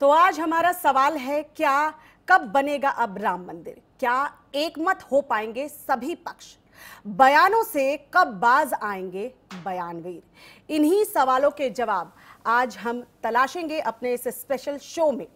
तो आज हमारा सवाल है, क्या कब बनेगा अब राम मंदिर? क्या एकमत हो पाएंगे सभी पक्ष? बयानों से कब बाज आएंगे बयानवीर? इन्हीं सवालों के जवाब आज हम तलाशेंगे अपने इस स्पेशल शो में।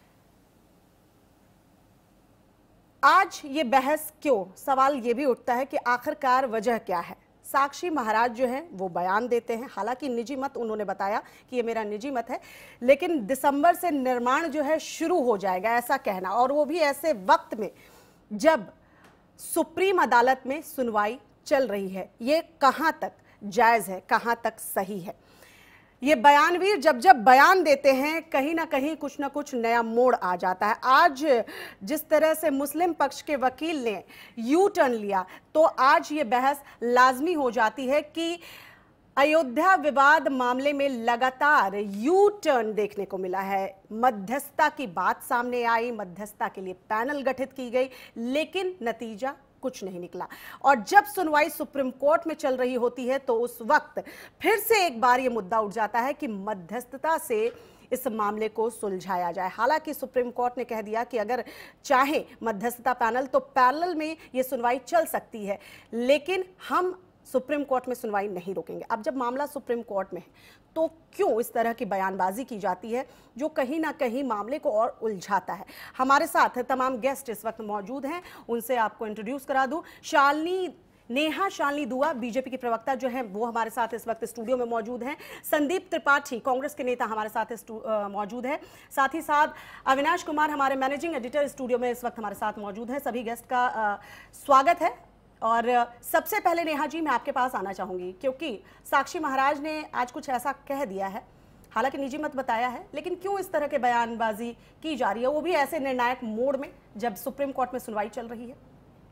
आज ये बहस क्यों, सवाल ये भी उठता है कि आखिरकार वजह क्या है। साक्षी महाराज जो हैं वो बयान देते हैं, हालांकि निजी मत उन्होंने बताया कि ये मेरा निजी मत है, लेकिन दिसंबर से निर्माण जो है शुरू हो जाएगा ऐसा कहना, और वो भी ऐसे वक्त में जब सुप्रीम अदालत में सुनवाई चल रही है। ये कहां तक जायज है, कहां तक सही है? ये बयानवीर जब जब बयान देते हैं कहीं ना कुछ नया मोड़ आ जाता है। आज जिस तरह से मुस्लिम पक्ष के वकील ने यू टर्न लिया, तो आज ये बहस लाजमी हो जाती है कि अयोध्या विवाद मामले में लगातार यू टर्न देखने को मिला है। मध्यस्थता की बात सामने आई, मध्यस्थता के लिए पैनल गठित की गई, लेकिन नतीजा कुछ नहीं निकला। और जब सुनवाई सुप्रीम कोर्ट में चल रही होती है तो उस वक्त फिर से एक बार ये मुद्दा उठ जाता है कि मध्यस्थता से इस मामले को सुलझाया जाए। हालांकि सुप्रीम कोर्ट ने कह दिया कि अगर चाहे मध्यस्थता पैनल तो पैरेलल में ये सुनवाई चल सकती है, लेकिन हम सुप्रीम कोर्ट में सुनवाई नहीं रोकेंगे। अब जब मामला सुप्रीम कोर्ट में है तो क्यों इस तरह की बयानबाजी की जाती है जो कहीं ना कहीं मामले को और उलझाता है? हमारे साथ तमाम गेस्ट इस वक्त मौजूद हैं, उनसे आपको इंट्रोड्यूस करा दूं। नेहा शालिनी दुआ बीजेपी की प्रवक्ता जो है वो हमारे साथ इस वक्त स्टूडियो में मौजूद हैं। संदीप त्रिपाठी कांग्रेस के नेता हमारे साथ मौजूद है। साथ ही साथ अविनाश कुमार हमारे मैनेजिंग एडिटर स्टूडियो में इस वक्त हमारे साथ मौजूद हैं। सभी गेस्ट का स्वागत है। और सबसे पहले नेहा जी मैं आपके पास आना चाहूंगी, क्योंकि साक्षी महाराज ने आज कुछ ऐसा कह दिया है, हालांकि निजी मत बताया है, लेकिन क्यों इस तरह के बयानबाजी की जा रही है, वो भी ऐसे निर्णायक मोड़ में जब सुप्रीम कोर्ट में सुनवाई चल रही है?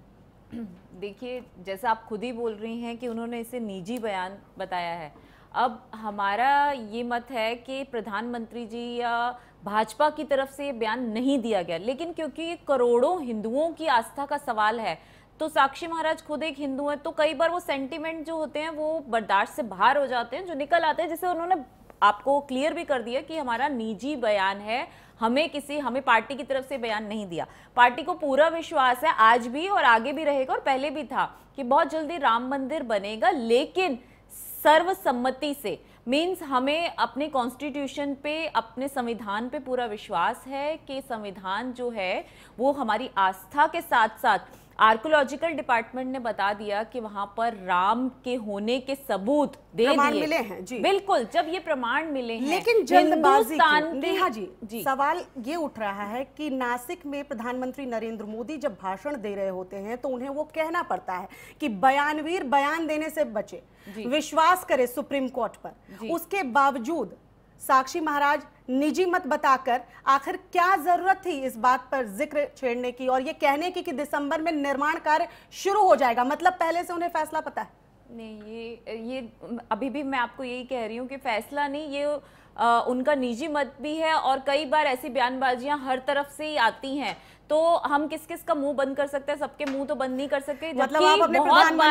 देखिए, जैसा आप खुद ही बोल रही हैं कि उन्होंने इसे निजी बयान बताया है। अब हमारा ये मत है कि प्रधानमंत्री जी या भाजपा की तरफ से ये बयान नहीं दिया गया, लेकिन क्योंकि ये करोड़ों हिंदुओं की आस्था का सवाल है, तो साक्षी महाराज खुद एक हिंदू हैं, तो कई बार वो सेंटीमेंट जो होते हैं वो बर्दाश्त से बाहर हो जाते हैं, जो निकल आते हैं। जिसे उन्होंने आपको क्लियर भी कर दिया कि हमारा निजी बयान है, हमें पार्टी की तरफ से बयान नहीं दिया। पार्टी को पूरा विश्वास है, आज भी और आगे भी रहेगा और पहले भी था, कि बहुत जल्दी राम मंदिर बनेगा, लेकिन सर्वसम्मति से। मीन्स हमें अपने कॉन्स्टिट्यूशन पे, अपने संविधान पे पूरा विश्वास है कि संविधान जो है वो हमारी आस्था के साथ साथ आर्कोलॉजिकल डिपार्टमेंट ने बता दिया कि वहां पर राम के होने के सबूत दे दिए मिले हैं जी। बिल्कुल, जब ये प्रमाण मिले हैं, लेकिन जल्दबाजी नेहा जी सवाल ये उठ रहा है कि नासिक में प्रधानमंत्री नरेंद्र मोदी जब भाषण दे रहे होते हैं तो उन्हें वो कहना पड़ता है कि बयानवीर बयान देने से बचे, विश्वास करे सुप्रीम कोर्ट पर। उसके बावजूद साक्षी महाराज निजी मत बताकर आखिर क्या जरूरत थी इस बात पर जिक्र छेड़ने की और ये कहने की कि दिसंबर में निर्माण कार्य शुरू हो जाएगा? मतलब पहले से उन्हें फैसला पता है? नहीं, ये अभी भी मैं आपको यही कह रही हूँ कि फैसला नहीं, ये उनका निजी मत भी है। और कई बार ऐसी बयानबाजियां हर तरफ से ही आती हैं, तो हम किस किस का मुंह बंद कर सकते हैं? सबके मुंह तो बंद नहीं कर सकते। मतलब आप अपने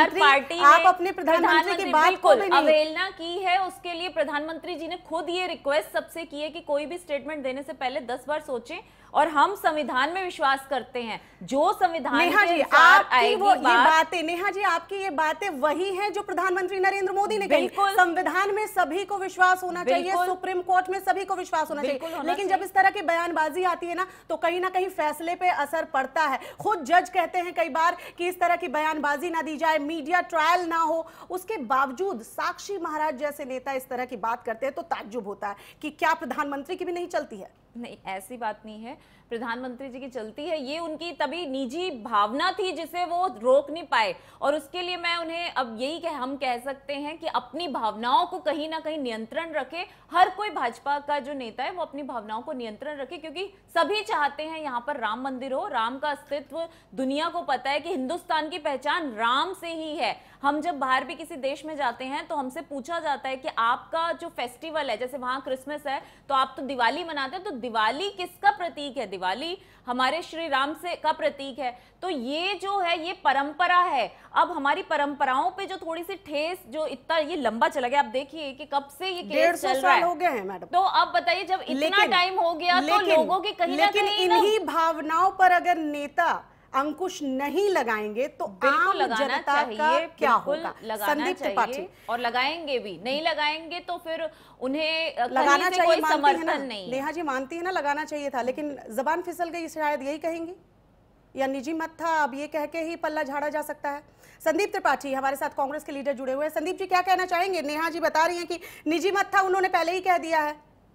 प्रधानमंत्री की बात को अवहेलना की है, उसके लिए प्रधानमंत्री जी ने खुद ये रिक्वेस्ट सबसे की है कि कोई भी स्टेटमेंट देने से पहले 10 बार सोचें। और हम संविधान में विश्वास करते हैं, जो संविधान नेहा जी आपकी वो ये बातें, नेहा जी आपकी ये बातें वही हैं जो प्रधानमंत्री नरेंद्र मोदी ने कही। संविधान में सभी को विश्वास होना चाहिए, सुप्रीम कोर्ट में सभी को विश्वास होना चाहिए, लेकिन जब इस तरह की बयानबाजी आती है ना तो कहीं ना कहीं फैसले पे असर पड़ता है। खुद जज कहते हैं कई बार कि इस तरह की बयानबाजी ना दी जाए, मीडिया ट्रायल ना हो। उसके बावजूद साक्षी महाराज जैसे नेता इस तरह की बात करते हैं तो ताज्जुब होता है कि क्या प्रधानमंत्री की भी नहीं चलती है? नहीं, ऐसी बात नहीं है, प्रधानमंत्री जी की चलती है। ये उनकी तभी निजी भावना थी जिसे वो रोक नहीं पाए, और उसके लिए मैं उन्हें अब यही हम कह सकते हैं कि अपनी भावनाओं को कहीं ना कहीं नियंत्रण रखे। हर कोई भाजपा का जो नेता है वो अपनी भावनाओं को नियंत्रण रखे, क्योंकि सभी चाहते हैं यहाँ पर राम मंदिर हो, राम का अस्तित्व दुनिया को पता है कि हिंदुस्तान की पहचान राम से ही है। हम जब बाहर भी किसी देश में जाते हैं तो हमसे पूछा जाता है कि आपका जो फेस्टिवल है, जैसे वहां क्रिसमस है तो आप तो दिवाली मनाते हैं, तो दिवाली किसका प्रतीक है? दिवाली हमारे श्री राम से का प्रतीक है। तो ये जो है ये परंपरा है। अब हमारी परंपराओं पे जो थोड़ी सी ठेस, जो इतना ये लंबा चला गया, आप देखिए कि कब से ये केस चल रहा है, 150 साल हो गए हैं मैडम। तो अब बताइए जब इतना टाइम हो गया तो लोगों की कहीं ना कहीं इन्हीं भावनाओं पर अगर नेता अंकुश नहीं लगाएंगे तो आम जनता का क्या होगा? संदीप त्रिपाठी, और लगाएंगे भी, नहीं लगाएंगे तो फिर उन्हें लगाना चाहिए, कोई समर्थन नहीं। नेहा जी मानती है ना, लगाना चाहिए था, लेकिन जबान फिसल गई, शायद यही कहेंगी, या निजी मत था, अब ये कह के ही पल्ला झाड़ा जा सकता है। संदीप त्रिपाठी हमारे साथ कांग्रेस के लीडर जुड़े हुए हैं। संदीप जी क्या कहना चाहेंगे? नेहा जी बता रही हैं कि निजी मत था, उन्होंने पहले ही कह दिया है।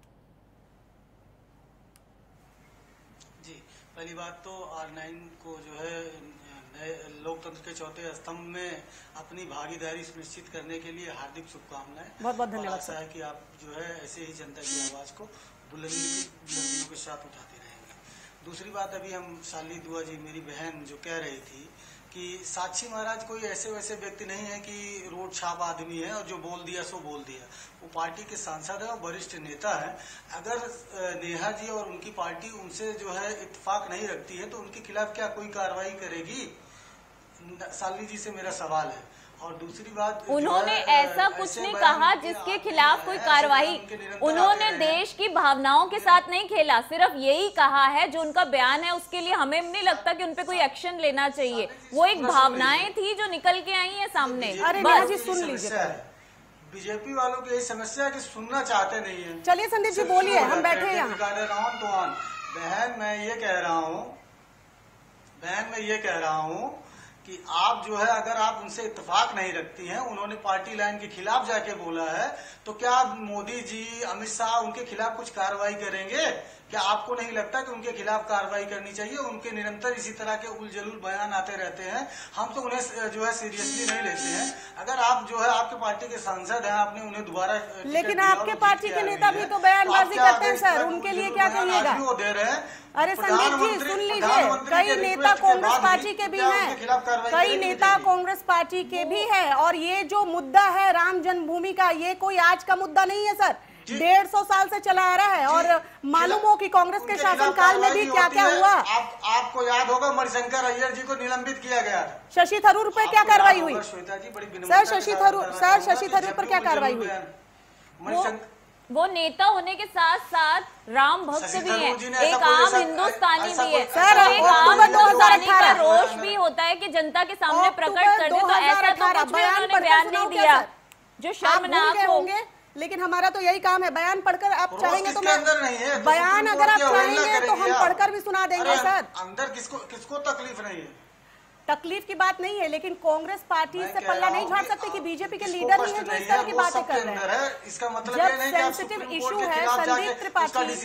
जी, पहली बात तो R9 को जो है लोकतंत्र के चौथे स्तंभ में अपनी भागीदारी सुनिश्चित करने के लिए हार्दिक शुभकामनाएं। बहुत बहुत धन्यवाद। आशा है कि आप जो है ऐसे ही जनता की आवाज को बुलंदियों के साथ उठाते रहेंगे। दूसरी बात, अभी हम शाली दुआ जी, मेरी बहन, जो कह रही थी कि साक्षी महाराज कोई ऐसे वैसे व्यक्ति नहीं है कि रोड छाप आदमी है और जो बोल दिया सो बोल दिया। वो पार्टी के सांसद है और वरिष्ठ नेता है। अगर नेहा जी और उनकी पार्टी उनसे जो है इत्तेफाक नहीं रखती है तो उनके खिलाफ क्या कोई कार्रवाई करेगी? शालिनी जी से मेरा सवाल है। और दूसरी बात, उन्होंने ऐसा कुछ नहीं कहा जिसके खिलाफ कोई कार्रवाई, उन्होंने देश की भावनाओं के साथ नहीं खेला, सिर्फ यही कहा है जो उनका बयान है उसके लिए हमें नहीं लगता कि उनपे कोई एक्शन लेना चाहिए। वो एक भावनाएं थी जो निकल के आई है सामने। अरे नेहा जी सुन लीजिए, बीजेपी वालों की यही समस्या है कि सुनना चाहते नहीं है। चलिए संदीप जी बोलिए, हम बैठे हैं यहाँ। बहन मैं ये कह रहा हूँ कि आप जो है, अगर आप उनसे इत्तेफाक नहीं रखती हैं, उन्होंने पार्टी लाइन के खिलाफ जाके बोला है, तो क्या मोदी जी, अमित शाह उनके खिलाफ कुछ कार्रवाई करेंगे? क्या आपको नहीं लगता कि उनके खिलाफ कार्रवाई करनी चाहिए? उनके निरंतर इसी तरह के उलझुल बयान आते रहते हैं, हम तो उन्हें जो है सीरियसली नहीं लेते हैं। अगर आप जो है आपके पार्टी के सांसद हैं, आपने उन्हें दोबारा, लेकिन आपके पार्टी के नेता भी तो बयानबाजी करते हैं सर, उनके लिए क्या कहिएगा? वो दे रहे हैं। अरे संदीप जी सुन लीजिए, कई नेता कांग्रेस पार्टी के भी हैं, कई नेता कांग्रेस पार्टी के भी हैं, और ये जो मुद्दा है राम जन्मभूमि का, ये कोई आज का मुद्दा नहीं है सर, 150 साल से चला आ रहा है। और मालूम हो कि कांग्रेस के शासनकाल में भी क्या क्या हुआ। आपको याद होगा मणिशंकर अय्यर जी को निलंबित किया गया था। शशि थरूर पर क्या कार्रवाई हुई? श्वेता जी बड़ी सर शशि थरूर पर क्या कार्रवाई हुई? वो नेता होने के साथ साथ राम भक्त भी है, एक आम हिंदुस्तानी भी है सर, एक आम हिंदुस्तानी का रोष भी होता है कि जनता के सामने प्रकट कर दे। तो ऐसा तो कुछ भी उन्होंने बयान नहीं दिया जो शर्मनाक होंगे। लेकिन हमारा तो यही काम है, बयान पढ़कर आप चाहेंगे तो मैं बयान, अगर आप चाहेंगे तो हम पढ़कर भी सुना देंगे सर। अंदर किसको तकलीफ नहीं है? तकलीफ की बात नहीं है, लेकिन कांग्रेस पार्टी से पल्ला नहीं झाड़ सकते कि बीजेपी के लीडर ही है जो इस तरह की बातें कर रहे हैं। इसका मतलब जब सेंसिटिव इशू है, संदीप त्रिपाठी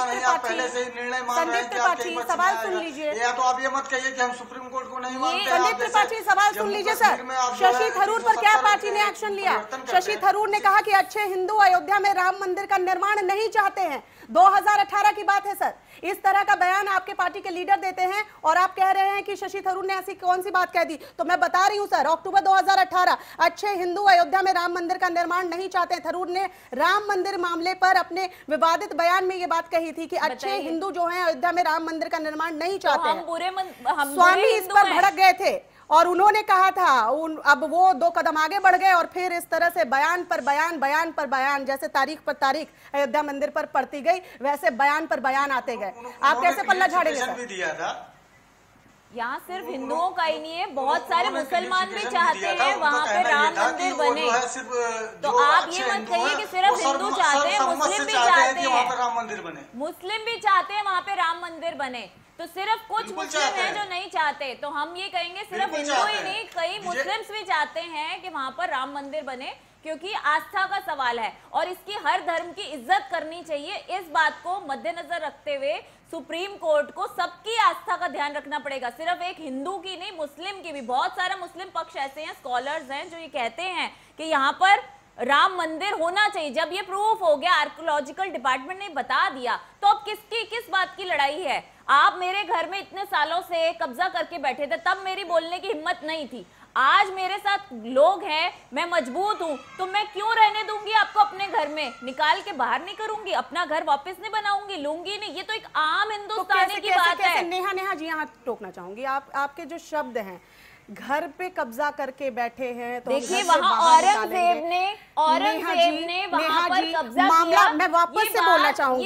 सवाल सुन लीजिए। या तो आप ये मत कहिए कि हम सुप्रीम कोर्ट को नहीं मानते। संदीप त्रिपाठी सवाल सुन लीजिए सर। शशि थरूर पर क्या पार्टी ने एक्शन लिया? शशि थरूर ने कहा कि अच्छे हिंदू अयोध्या में राम मंदिर का निर्माण नहीं चाहते हैं। 2018 की बात है सर। इस तरह का बयान आपके पार्टी के लीडर देते हैं और आप कह रहे हैं कि शशि थरूर ने ऐसी कौन सी बात कह दी? तो मैं बता रही हूं सर, अक्टूबर 2018 अच्छे हिंदू अयोध्या में राम मंदिर का निर्माण नहीं चाहते। थरूर ने राम मंदिर मामले पर अपने विवादित बयान में ये बात कही थी कि अच्छे हिंदू जो हैं अयोध्या में राम मंदिर का निर्माण नहीं चाहते हैं। स्वामी इस पर भड़क गए थे और उन्होंने कहा था, अब वो 2 कदम आगे बढ़ गए और फिर इस तरह से बयान पर बयान, बयान पर बयान, जैसे तारीख पर तारीख अयोध्या मंदिर पर पड़ती गई वैसे बयान पर बयान आते गए। आप कैसे पल्ला झाड़ेंगे सर? यहाँ सिर्फ हिंदुओं का ही नहीं है, बहुत सारे मुसलमान भी चाहते हैं वहाँ पे राम मंदिर बने। तो आप ये मत कहिए कि सिर्फ हिंदू चाहते हैं, मुस्लिम भी चाहते हैं, मुस्लिम भी चाहते हैं वहाँ पे राम मंदिर बने। तो सिर्फ कुछ मुस्लिम हैं जो नहीं चाहते। तो हम ये कहेंगे सिर्फ हिंदू ही नहीं, कई मुस्लिम्स भी चाहते हैं कि वहाँ पर राम मंदिर बने, क्योंकि आस्था का सवाल है और इसकी हर धर्म की इज्जत करनी चाहिए। इस बात को मद्देनजर रखते हुए सुप्रीम कोर्ट को सबकी आस्था का ध्यान रखना पड़ेगा, सिर्फ एक हिंदू की नहीं, मुस्लिम की भी। बहुत सारा मुस्लिम पक्ष ऐसे हैं, स्कॉलर्स हैं जो ये कहते हैं कि यहाँ पर राम मंदिर होना चाहिए। जब ये प्रूफ हो गया, आर्कियोलॉजिकल डिपार्टमेंट ने बता दिया, तो अब किस बात की लड़ाई है? आप मेरे घर में इतने सालों से कब्जा करके बैठे थे, तब मेरी बोलने की हिम्मत नहीं थी। आज मेरे साथ लोग हैं, मैं मजबूत हूं, तो मैं क्यों रहने दूंगी आपको अपने घर में? निकाल के बाहर नहीं करूंगी, अपना घर वापस नहीं बनाऊंगी, लूंगी नहीं। ये तो एक आम हिंदुस्तानी की बात है। नेहा जी यहाँ टोकना चाहूंगी, आपके जो शब्द हैं, घर पे कब्जा करके बैठे हैं, तो देखिए वहाँ औरंगजेब ने वहाँ पर कब्जा मामला किया। मैं वापस से बोलना चाहूंगी,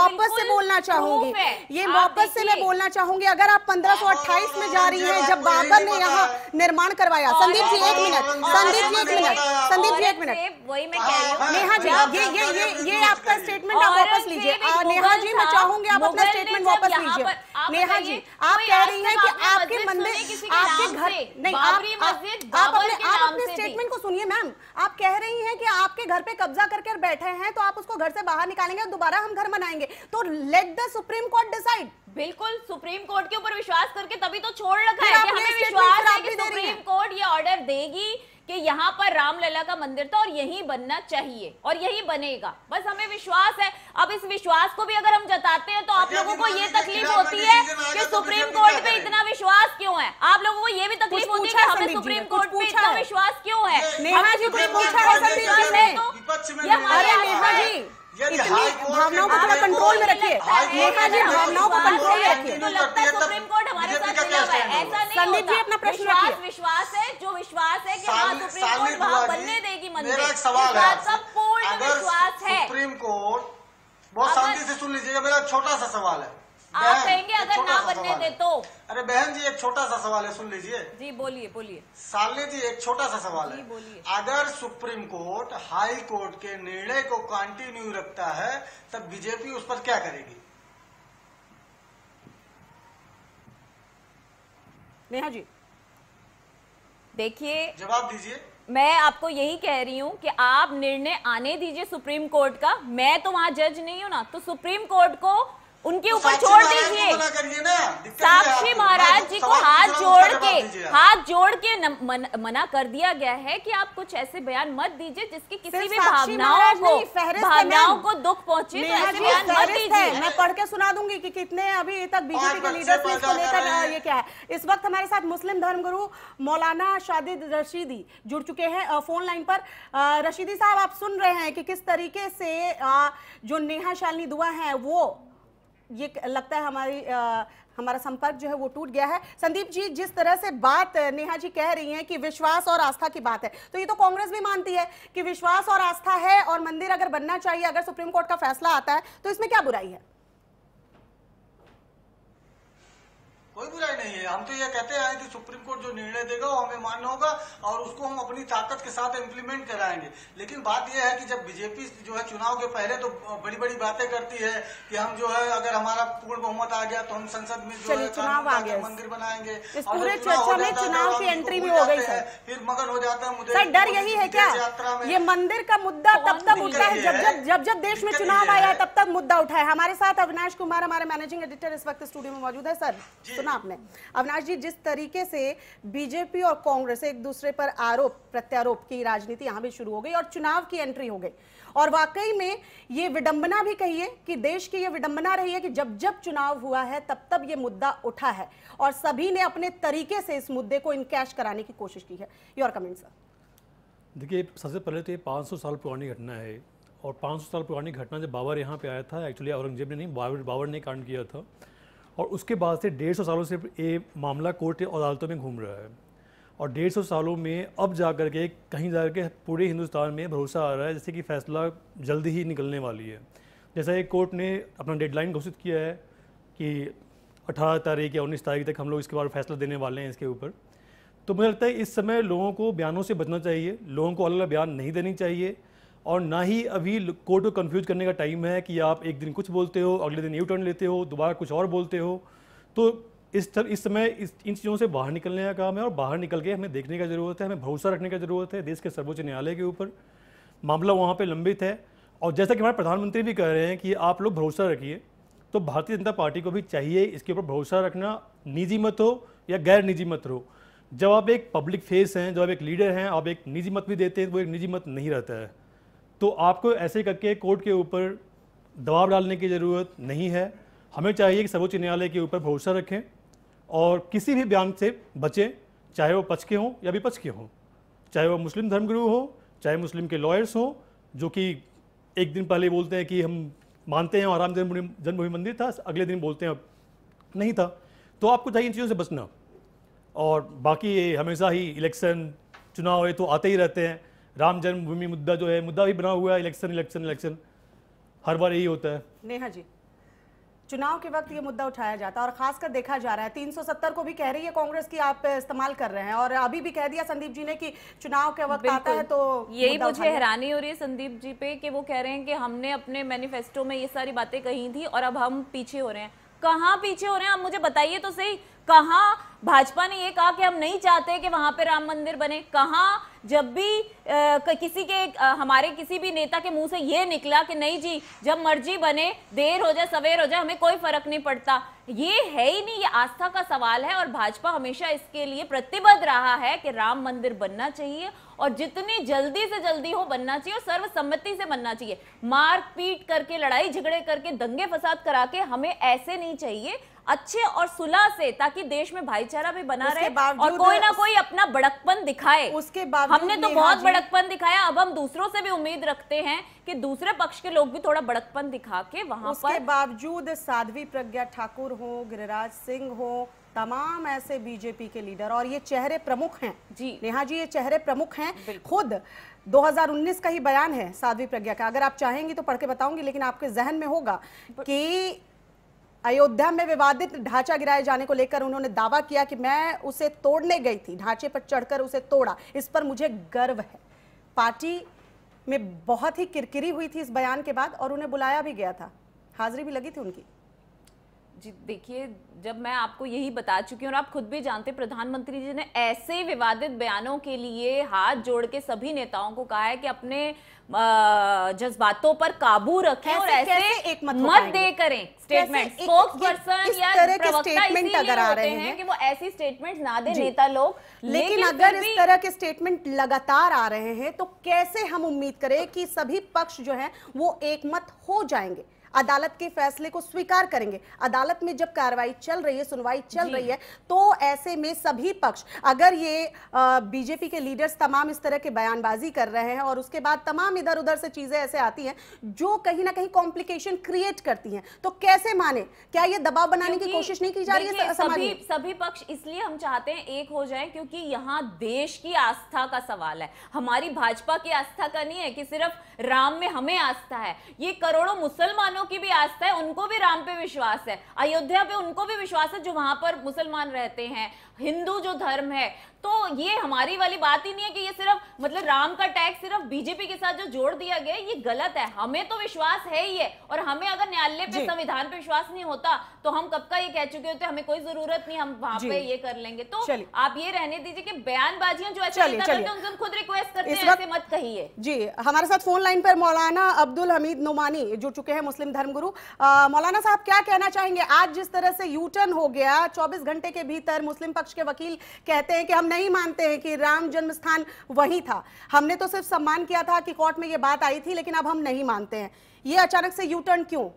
ये वापस से मैं बोलना चाहूंगी। अगर आप 1528 में जा रही हैं, जब बाबर ने यहाँ निर्माण करवाया। संदीप जी एक मिनट, वही मैं कह रही हूँ। नेहा जी ये आपका स्टेटमेंट आप वापस लीजिए। नेहा जी मैं चाहूंगी आप अपना स्टेटमेंट वापस लीजिए। नेहा जी आप कह रही हैं कि आपके मंदिर, आपके घर नहीं, आप अपने स्टेटमेंट को सुनिए मैम। आप कह रही हैं कि आपके घर पे कब्जा करके बैठे हैं, तो आप उसको घर से बाहर निकालेंगे और दोबारा हम घर बनाएंगे। तो let the Supreme Court decide. बिल्कुल, सुप्रीम कोर्ट के ऊपर विश्वास करके तभी तो छोड़ रखा है कि हमें विश्वास है कि सुप्रीम कोर्ट ये ऑर्डर देगी कि यहाँ पर रामलला का मंदिर था और यही बनना चाहिए और यही बनेगा। बस हमें विश्वास है। अब इस विश्वास को भी अगर हम जताते हैं तो आप लोगों को ये तकलीफ होती है कि सुप्रीम कोर्ट पे इतना विश्वास क्यों है? आप लोगों को ये भी तकलीफ होती है कि हमें सुप्रीम कोर्ट पे इतना विश्वास क्यों है? नेहा जी कुछ पूछा है संदीप जी ने? अरे नेहा जी भावनाओं को थोड़ा कंट्रोल में रखिए। नेहा जी भावनाओं को कंट्रोल में रखिए। तो लगता है सुप्रीम कोर्ट हमारे साथ मिला हुआ है, ऐसा नहीं संदीप जी अपना प्रश्न रखिए। विश्वास है, जो विश्वास है कि हाँ सुप्रीम कोर्ट वहाँ बनने देगी मंदिर, मेरा एक सवाल है, सब पूर्ण विश्वास है। सुप्रीम कोर्ट बहुत शांति से सुन लीजिएगा, मेरा छोटा सा सवाल है। आप कहेंगे अगर ना बनने दे तो? अरे बहन जी एक छोटा सा सवाल है, सुन लीजिए। जी बोलिए बोलिए। सालनी जी एक छोटा सा सवाल है, बोलिए। अगर सुप्रीम कोर्ट हाई कोर्ट के निर्णय को कंटिन्यू रखता है, तब बीजेपी उस पर क्या करेगी? नेहा जी देखिए, जवाब दीजिए। मैं आपको यही कह रही हूं कि आप निर्णय आने दीजिए सुप्रीम कोर्ट का। मैं तो वहां जज नहीं हूं ना, तो सुप्रीम कोर्ट को उनके ऊपर छोड़ दीजिए। साक्षी महाराज जी को हाथ जोड़ के मना कर दिया गया है कि आप कुछ ऐसे बयान मत दीजिए जिसके किसी भी भावनाओं को दुख पहुंचे। तो ऐसे बयान मत दीजिए। मैं पढ़ के सुना दूंगी कि कितने अभी तक बीजेपी के लीडर्स ने इसको लेकर ये क्या है। इस वक्त हमारे साथ मुस्लिम धर्मगुरु मौलाना शादिद रशीदी जुड़ चुके हैं फोन लाइन पर। रशीदी साहब आप सुन रहे हैं कि किस तरीके से जो नेहा शालिनी दुआ है वो, ये लगता है हमारा संपर्क जो है वो टूट गया है। संदीप जी जिस तरह से बात नेहा जी कह रही हैं कि विश्वास और आस्था की बात है, तो ये तो कांग्रेस भी मानती है कि विश्वास और आस्था है और मंदिर अगर बनना चाहिए, अगर सुप्रीम कोर्ट का फैसला आता है तो इसमें क्या बुराई है? कोई बुराई नहीं है। हम तो ये कहते हैं कि सुप्रीम कोर्ट जो निर्णय देगा वो हमें मान्य होगा और उसको हम अपनी ताकत के साथ इम्प्लीमेंट कराएंगे। लेकिन बात यह है कि जब बीजेपी जो है चुनाव के पहले तो बड़ी बड़ी बातें करती है कि हम जो है अगर हमारा पूर्ण बहुमत आ गया तो हम संसद में जो है चुनाव आ गया, मंदिर बनाएंगे। इस पूरे चर्चा में चुनाव की एंट्री भी हो गई सर। फिर मगन हो जाता है मुद्दे। सर डर यही है क्या? ये मंदिर का मुद्दा तब तक उठता है जब देश में चुनाव आया है, तब तक मुद्दा उठा है। हमारे साथ अविनाश कुमार हमारे मैनेजिंग एडिटर इस वक्त स्टूडियो में मौजूद है। सर सुना आपने अविनाश जी, जिस तरीके से बीजेपी और कांग्रेस एक दूसरे पर आरोप प्रत्यारोप की राजनीति यहां भी शुरू हो गई और चुनाव की एंट्री हो गई, और वाकई में ये विडंबना भी कहिए कि देश की ये विडंबना रही है कि जब जब चुनाव हुआ है तब तब ये मुद्दा उठा है और सभी ने अपने तरीके से इस मुद्दे को इनकैश कराने की कोशिश की है। Your comment sir. देखिए सबसे पहले तो ये 500 साल पुरानी घटना है और 500 साल पुरानी घटना जब बाबर यहाँ पे आया था, एक्चुअली औरंगजेब ने नहीं, बाबर ने कांड किया था और उसके बाद से 150 सालों से ये मामला कोर्ट अदालतों में घूम रहा है और 150 सालों में अब जाकर के कहीं जाकर के पूरे हिंदुस्तान में भरोसा आ रहा है जैसे कि फैसला जल्दी ही निकलने वाली है। जैसा एक कोर्ट ने अपना डेडलाइन घोषित किया है कि 18 तारीख या 19 तारीख तक हम लोग इसके बाद फैसला देने वाले हैं इसके ऊपर। तो मुझे लगता है इस समय लोगों को बयानों से बचना चाहिए, लोगों को अलग अलग बयान नहीं देनी चाहिए और ना ही अभी कोर्ट को कंफ्यूज करने का टाइम है कि आप एक दिन कुछ बोलते हो, अगले दिन यू टर्न लेते हो, दोबारा कुछ और बोलते हो। तो इस समय इन चीज़ों से बाहर निकलने का काम है और बाहर निकल के हमें देखने का ज़रूरत है, हमें भरोसा रखने का ज़रूरत है देश के सर्वोच्च न्यायालय के ऊपर। मामला वहाँ पे लंबित है और जैसा कि हमारे प्रधानमंत्री भी कह रहे हैं कि आप लोग भरोसा रखिए, तो भारतीय जनता पार्टी को भी चाहिए इसके ऊपर भरोसा रखना, निजी मत हो या गैर निजी मत हो। जब आप एक पब्लिक फेस हैं, जब आप एक लीडर हैं, आप एक निजी मत भी देते हैं तो वो एक निजी मत नहीं रहता है। तो आपको ऐसे करके कोर्ट के ऊपर दबाव डालने की ज़रूरत नहीं है। हमें चाहिए कि सर्वोच्च न्यायालय के ऊपर भरोसा रखें और किसी भी बयान से बचें, चाहे वो पक्ष के हों या विपक्ष के हों, चाहे वो मुस्लिम धर्मगुरु हो, चाहे मुस्लिम के लॉयर्स हों जो कि एक दिन पहले बोलते हैं कि हम मानते हैं और राम जन्मभूमि मंदिर था, अगले दिन बोलते हैं नहीं था। तो आपको चाहिए इन चीज़ों से बचना। और बाकी ये हमेशा ही इलेक्शन चुनाव है तो आते ही रहते हैं। राम जन्मभूमि मुद्दा जो है, मुद्दा भी बना हुआ है, इलेक्शन इलेक्शन इलेक्शन, हर बार यही होता है। नेहा जी, चुनाव के वक्त ये मुद्दा उठाया जाता है और खासकर देखा जा रहा है 370 को भी कह रही है कांग्रेस की आप इस्तेमाल कर रहे हैं, और अभी भी कह दिया संदीप जी ने कि चुनाव के वक्त आता है तो यही मुझे हैरानी हो रही है संदीप जी पे कि वो कह रहे हैं कि हमने अपने मैनिफेस्टो में ये सारी बातें कही थी और अब हम पीछे हो रहे हैं। कहाँ पीछे हो रहे हैं आप मुझे बताइए तो सही। कहाँ भाजपा ने ये कहा कि हम नहीं चाहते कि वहां पे राम मंदिर बने? कहाँ जब भी किसी के हमारे किसी भी नेता के मुंह से ये निकला कि नहीं जी जब मर्जी बने, देर हो जाए सवेर हो जाए, हमें कोई फर्क नहीं पड़ता? ये है ही नहीं, ये आस्था का सवाल है और भाजपा हमेशा इसके लिए प्रतिबद्ध रहा है कि राम मंदिर बनना चाहिए और जितनी जल्दी से जल्दी हो बनना चाहिए और सर्वसम्मति से बनना चाहिए। मार पीट करके, लड़ाई झगड़े करके, दंगे फसाद करा के हमें ऐसे नहीं चाहिए, अच्छे और सुलह से, ताकि देश में भाईचारा भी बना रहे और कोई ना कोई अपना बड़कपन दिखाए। उसके बावजूद हमने तो बहुत बड़कपन दिखाया, अब हम दूसरों से भी उम्मीद रखते हैं कि दूसरे पक्ष के लोग भी थोड़ा बड़कपन दिखा के वहां पर। उसके बावजूद साध्वी प्रज्ञा ठाकुर हो, गिरिराज सिंह हो, तमाम ऐसे बीजेपी के लीडर, और ये चेहरे प्रमुख हैं जी नेहा जी, ये चेहरे प्रमुख हैं। खुद 2019 का ही बयान है साध्वी प्रज्ञा का, अगर आप चाहेंगी तो पढ़ के बताऊंगी, लेकिन आपके जहन में होगा कि अयोध्या में विवादित ढांचा गिराए जाने को लेकर उन्होंने दावा किया कि मैं उसे तोड़ने गई थी, ढांचे पर चढ़कर उसे तोड़ा, इस पर मुझे गर्व है। पार्टी में बहुत ही किरकिरी हुई थी इस बयान के बाद और उन्हें बुलाया भी गया था, हाजिरी भी लगी थी उनकी। जी देखिए, जब मैं आपको यही बता चुकी हूँ और आप खुद भी जानते, प्रधानमंत्री जी ने ऐसे विवादित बयानों के लिए हाथ जोड़ के सभी नेताओं को कहा है कि अपने जज्बातों पर काबू रखें और ऐसे मत दे करें स्टेटमेंट। स्पोक्स पर्सन या प्रवक्ता इसीलिए होते हैं कि वो ऐसी स्टेटमेंट ना दे नेता लोग। लेकिन अगर इस तरह के स्टेटमेंट लगातार आ रहे हैं तो कैसे हम उम्मीद करें कि सभी पक्ष जो हैं वो एकमत हो जाएंगे, अदालत के फैसले को स्वीकार करेंगे? अदालत में जब कार्रवाई चल रही है, सुनवाई चल रही है, तो ऐसे में सभी पक्ष, अगर ये बीजेपी के लीडर्स तमाम इस तरह के बयानबाजी कर रहे हैं और उसके बाद तमाम इधर उधर से चीजें ऐसे आती हैं जो कहीं ना कहीं कॉम्प्लिकेशन क्रिएट करती हैं, तो कैसे माने? क्या ये दबाव बनाने की कोशिश नहीं की जा रही है समाज में? सभी पक्ष इसलिए हम चाहते हैं एक हो जाए क्योंकि यहाँ देश की आस्था का सवाल है, हमारी भाजपा की आस्था का नहीं है कि सिर्फ राम में हमें आस्था है, ये करोड़ों मुसलमानों की भी आस्था है, उनको भी राम पे विश्वास है, अयोध्या पे उनको भी विश्वास है जो वहां पर मुसलमान रहते हैं, हिंदू जो धर्म है। तो ये हमारी वाली बात ही नहीं है कि ये सिर्फ मतलब राम का टैग सिर्फ बीजेपी के साथ जो जोड़ दिया गया, ये गलत है। हमें तो विश्वास है ही है और हमें अगर न्यायालय पे, संविधान पे विश्वास नहीं होता तो हम कब का ये कह चुके होते हमें कोई जरूरत नहीं, हम वहां पे ये कर लेंगे। तो आप ये रहने दीजिए कि बयानबाजियां जो ऐसे करते हैं उनसे हम खुद रिक्वेस्ट करते हैं ऐसे मत कहिए। जी, हमारे साथ फोन लाइन पर मौलाना अब्दुल हमीद नोमानी जुड़ चुके हैं, मुस्लिम धर्मगुरु। मौलाना साहब क्या कहना चाहेंगे? आज जिस तरह से यू टर्न हो गया, 24 घंटे के भीतर मुस्लिम पक्ष के वकील कहते हैं कि हम नहीं मानते हैं कि राम जन्म स्थान वही था, हमने तो सिर्फ सम्मान किया था कि कोर्ट में ये बात आई थी, लेकिन अब हम नहीं मानते हैं, ये अचानक से यू टर्न क्यों?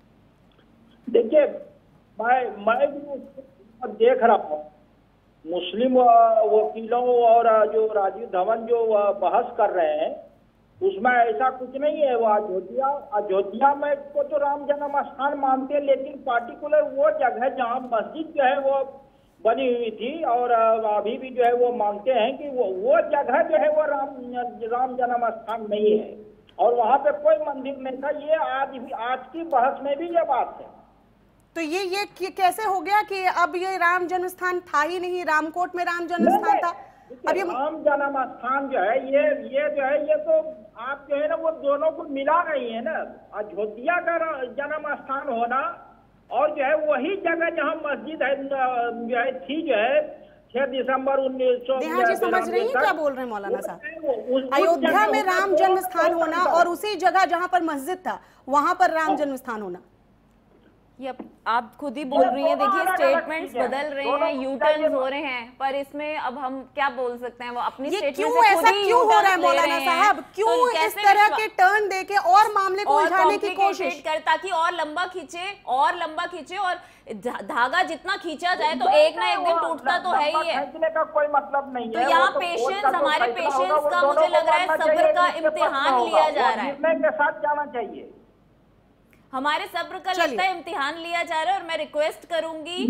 देखिए, मैं भी देख रहा हूँ मुस्लिम वकीलों और जो राजीव धवन जो बहस कर रहे हैं उसमें ऐसा कुछ नहीं है। वो अयोध्या में को तो राम जन्म स्थान मानते हैं, लेकिन पार्टिकुलर वो जगह जहाँ मस्जिद जो है वो बनी हुई थी और अभी भी जो है वो मानते हैं कि वो जगह जो है वो राम जन्म स्थान नहीं है और वहाँ पे कोई मंदिर नहीं था। ये आज की बहस में भी ये बात है। तो ये कैसे हो गया कि अब ये राम जन्म स्थान था ही नहीं, रामकोट में राम जन्म स्थान था? अब ये राम जन्म स्थान जो है ये जो है ये तो आप जो है ना वो दोनों को मिला रही है ना। अयोध्या का जन्म स्थान होना और जो है वही जगह जहाँ मस्जिद है जो है थी जो है 6 दिसंबर 1900 समझ रही है क्या बोल रहे हैं मौलाना साहब? अयोध्या में राम जन्म स्थान होना और उसी जगह जहाँ पर मस्जिद था वहां पर राम जन्म स्थान होना, ये आप खुद ही बोल रही हैं, देखिए स्टेटमेंट्स बदल रहे हैं, यू टर्न्स हो रहे हैं, पर इसमें अब हम क्या बोल सकते हैं? वो अपनी स्टेटमेंट से खुद ऐसा ही क्यों हो रहा है U-turns ले मौलाना रहे हैं। साहब? क्यों तो इस तरह के टर्न देके और मामले को और उलझाने की complicated कोशिश कर, ताकि और लंबा खींचे और धागा जितना खींचा जाए तो एक ना एक दिन टूटता तो है ही है। खींचने का कोई मतलब नहीं तो है। यहाँ वो पेशेंस, कोर्ट का हमारे फैसला होगा, पेशेंस वो का दोनों मुझे को लग रहा है मानना सब्र चाहिए, का इसके प्रश्न इम्तिहान होगा। लिया जा वो रहा है। निर्णय के साथ जाना चाहिए। हमारे सब्र का चलिए। लगता है इम्तिहान लिया जा रहा है, और मैं रिक्वेस्ट करूंगी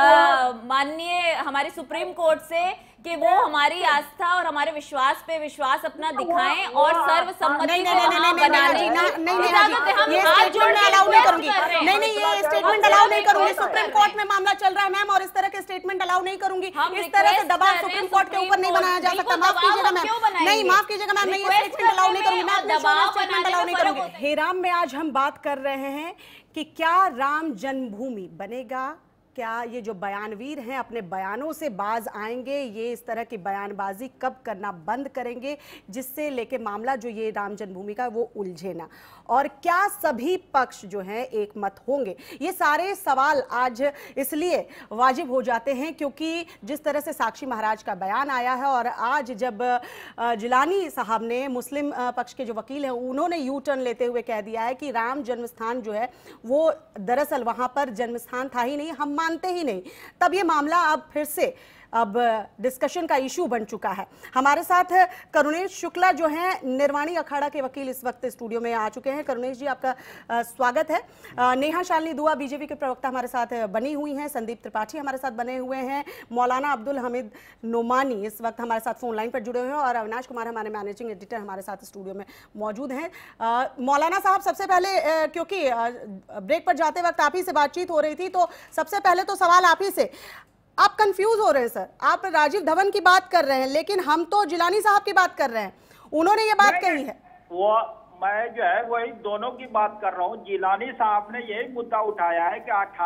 माननीय हमारी सुप्रीम कोर्ट से कि वो हमारी आस्था और हमारे विश्वास पे विश्वास अपना दिखाएं और सर्वसम्मति को वहां बनाने की इजाजत है। हम ये हाथ जोड़ स्टेटमेंट के अलाउ नहीं request करूंगी। कर रहे हैं। नहीं, ये स्टेटमेंट अलाउ नहीं करूंगी। सुप्रीम कोर्ट में मामला चल रहा है मैम, और इस तरह के स्टेटमेंट अलाउ नहीं करूंगी। हम इस तरह से request दबाव कर रहे सुप्रीम हैं कोर्ट के ऊपर नहीं बनाया जा बिल्कुल सकता। माफ दबाव कीजिएगा हम मैम, क्यों बनाएंगे? नहीं माफ कीजिएगा मैम, मैं ये Request स्टेटमेंट अलाउ नहीं करने करूंगी। मैं में अपने और दबाव स्टेटमेंट बनाने अलाउ में नहीं फर्क करूंगी। होता है। हेराम में आज हम बात कर रहे हैं कि क्या राम जन्मभूमि बनेगा, क्या ये जो बयानवीर हैं अपने बयानों से बाज आएंगे, ये इस तरह की बयानबाजी कब करना बंद करेंगे जिससे लेके मामला जो ये राम जन्मभूमि का वो उलझे ना, और क्या सभी पक्ष जो हैं एक मत होंगे? ये सारे सवाल आज इसलिए वाजिब हो जाते हैं क्योंकि जिस तरह से साक्षी महाराज का बयान आया है, और आज जब जिलानी साहब ने मुस्लिम पक्ष के जो वकील हैं उन्होंने यू टर्न लेते हुए कह दिया है कि राम जन्मस्थान जो है वो दरअसल वहाँ पर जन्मस्थान था ही नहीं, हम मानते ही नहीं, तब ये मामला अब फिर से अब डिस्कशन का इशू बन चुका है। हमारे साथ करुणेश शुक्ला जो हैं निर्वाणी अखाड़ा के वकील इस वक्त स्टूडियो में आ चुके हैं। करुणेश जी, आपका स्वागत है। नेहा शालिनी दुआ बीजेपी के प्रवक्ता हमारे साथ बनी हुई हैं, संदीप त्रिपाठी हमारे साथ बने हुए हैं, मौलाना अब्दुल हमीद नोमानी इस वक्त हमारे साथ फोन लाइन पर जुड़े हुए हैं, और अविनाश कुमार हमारे मैनेजिंग एडिटर हमारे साथ स्टूडियो में मौजूद हैं। मौलाना साहब, सबसे पहले क्योंकि ब्रेक पर जाते वक्त आप ही से बातचीत हो रही थी, तो सबसे पहले तो सवाल आप ही से, आप कंफ्यूज हो रहे हैं सर, आप राजीव धवन की बात कर रहे हैं लेकिन हम तो जिलानी साहब की बात कर रहे हैं, उन्होंने ये बात कही है। वो मैं जो है वही दोनों की बात कर रहा हूँ। जिलानी साहब ने यही मुद्दा उठाया है कि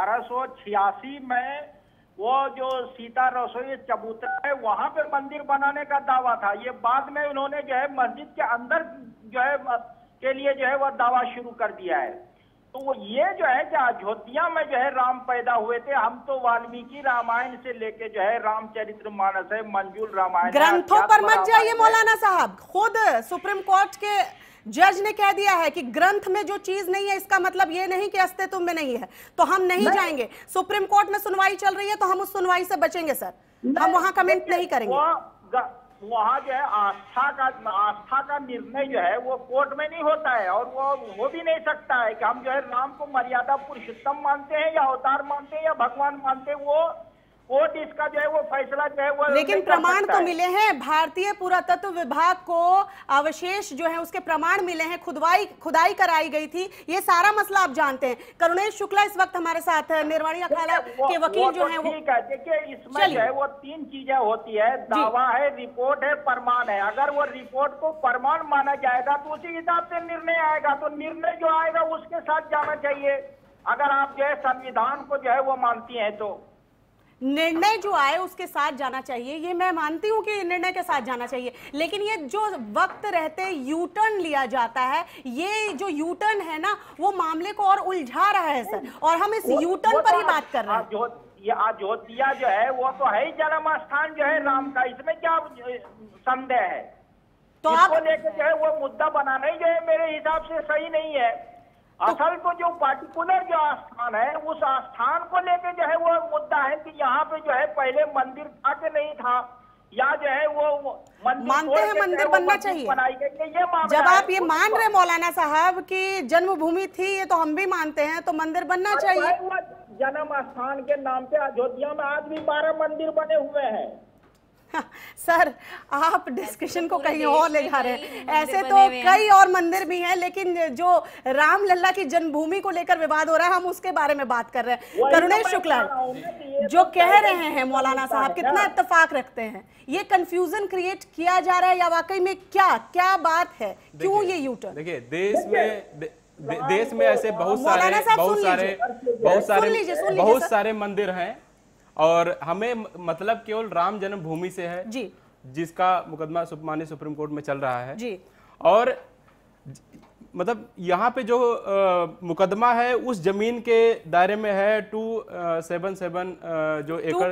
1886 में वो जो सीता रसोई चबूतरा है वहां पर मंदिर बनाने का दावा था। ये बाद में उन्होंने जो है मस्जिद के अंदर जो है के लिए जो है वह दावा शुरू कर दिया है। तो ये जो है कि अयोध्या में जो है राम पैदा हुए थे, हम तो वाल्मीकि रामायण से लेके जो है रामचरित्र मानस है, मंजूल रामायण, ग्रंथों पर मत जाइए मौलाना साहब, खुद सुप्रीम कोर्ट के जज ने कह दिया है कि ग्रंथ में जो चीज नहीं है इसका मतलब ये नहीं कि अस्तित्व में नहीं है, तो हम नहीं जाएंगे। सुप्रीम कोर्ट में सुनवाई चल रही है तो हम उस सुनवाई से बचेंगे सर, हम वहां कमेंट नहीं करेंगे। वहाँ जो है आस्था का निर्णय जो है वो कोर्ट में नहीं होता है, और वो हो भी नहीं सकता है कि हम जो है राम को मर्यादा पुरुषोत्तम मानते हैं या अवतार मानते हैं या भगवान मानते हैं, वो कोर्ट इसका जो है वो फैसला जो है वो, लेकिन प्रमाण तो मिले हैं, भारतीय पुरातत्व विभाग को अवशेष जो है उसके प्रमाण मिले हैं, खुदाई कराई गई थी, ये सारा मसला आप जानते हैं। करुणेश शुक्ला इस वक्त हमारे साथ निर्वाणी अखाड़ा के वकील जो हैं वो, ठीक है। देखिए इसमें जो है वो 3 चीजें होती है, दावा है, रिपोर्ट है, प्रमाण है। अगर वो रिपोर्ट को प्रमाण माना जाएगा तो उसी हिसाब से निर्णय आएगा, तो निर्णय जो आएगा उसके साथ जाना चाहिए। अगर आप जो है संविधान को जो है वो मानती हैं तो निर्णय जो आए उसके साथ जाना चाहिए, ये मैं मानती हूं कि निर्णय के साथ जाना चाहिए, लेकिन ये जो वक्त रहते यू टर्न लिया जाता है, ये जो यू टर्न है ना वो मामले को और उलझा रहा है सर, और हम इस यू टर्न पर ही बात कर रहे हैं। ये अयोध्या जो है वो तो है ही जन्म स्थान जो है राम का, इसमें क्या संदेह है? तो आप लेकर जो है वो मुद्दा बनाना ही जो है मेरे हिसाब से सही नहीं है। असल तो जो पार्टिकुलर जो आस्थान है उस आस्थान को लेके जो है वो मुद्दा है कि यहाँ पे जो है पहले मंदिर था कि नहीं था, या जो है वो मंदिर मानते हैं मंदिर बनना चाहिए। बनाई गई ये मामला जब आप ये मान रहे मौलाना साहब कि जन्मभूमि थी, ये तो हम भी मानते हैं, तो मंदिर बनना चाहिए। जन्म स्थान के नाम पे अयोध्या में आज भी 12 मंदिर बने हुए हैं। सर आप डिस्कशन को कहीं और ले जा रहे हैं, ऐसे तो कई और मंदिर भी हैं, लेकिन जो रामलला की जन्मभूमि को लेकर विवाद हो रहा है हम उसके बारे में बात कर रहे हैं। करुणेश शुक्ला जो कह रहे हैं मौलाना साहब, कितना इत्तेफाक रखते हैं, ये कंफ्यूजन क्रिएट किया जा रहा है या वाकई में क्या बात है, क्यों ये यू टर्न? देखिए देश में ऐसे बहुत सारे मंदिर हैं, और हमें मतलब केवल राम जन्मभूमि से है जी, जिसका मुकदमा माननीय सुप्रीम कोर्ट में चल रहा है जी। और मतलब यहाँ पे जो मुकदमा है उस जमीन के दायरे में है 277 जो एकड़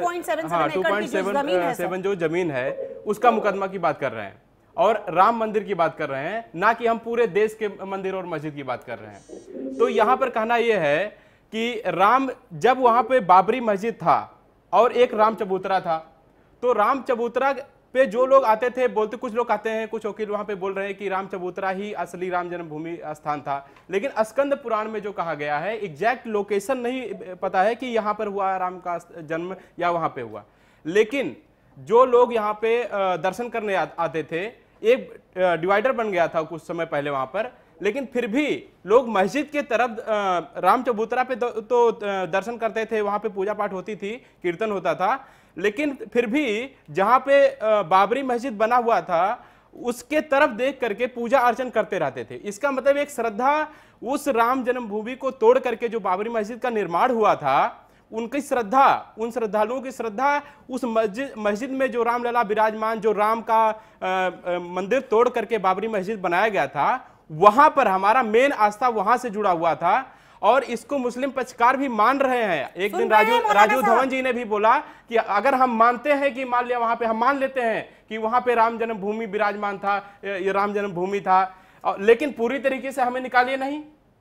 2.77 जो जमीन है उसका मुकदमा की बात कर रहे हैं और राम मंदिर की बात कर रहे हैं, ना कि हम पूरे देश के मंदिर और मस्जिद की बात कर रहे हैं। तो यहाँ पर कहना यह है कि राम, जब वहां पे बाबरी मस्जिद था और एक राम चबूतरा था, तो राम चबूतरा पे जो लोग आते थे बोलते, कुछ लोग आते हैं, कुछ वकील वहां पे बोल रहे हैं कि राम चबूतरा ही असली राम जन्मभूमि स्थान था, लेकिन स्कंद पुराण में जो कहा गया है एग्जैक्ट लोकेशन नहीं पता है कि यहाँ पर हुआ राम का जन्म या वहां पे हुआ। लेकिन जो लोग यहाँ पे दर्शन करने आते थे, एक डिवाइडर बन गया था कुछ समय पहले वहां पर, लेकिन फिर भी लोग मस्जिद के तरफ राम चबूतरा पे तो दर्शन करते थे, वहां पे पूजा पाठ होती थी, कीर्तन होता था, लेकिन फिर भी जहां पे बाबरी मस्जिद बना हुआ था उसके तरफ देख करके पूजा अर्चन करते रहते थे। इसका मतलब एक श्रद्धा उस राम जन्मभूमि को तोड़ करके जो बाबरी मस्जिद का निर्माण हुआ था, उनकी श्रद्धा, उन श्रद्धालुओं की श्रद्धा उस मस्जिद में जो रामलला विराजमान, जो राम का मंदिर तोड़ करके बाबरी मस्जिद बनाया गया था, वहां पर हमारा मेन आस्था वहां से जुड़ा हुआ था और इसको मुस्लिम पक्षकार भी मान रहे हैं। एक दिन राजू धवन जी ने भी बोला कि अगर हम मानते हैं कि मान लिया वहां पे, हम मान लेते हैं कि वहां पे राम जन्मभूमि विराजमान था, ये राम जन्मभूमि था, लेकिन पूरी तरीके से हमें निकालिए नहीं,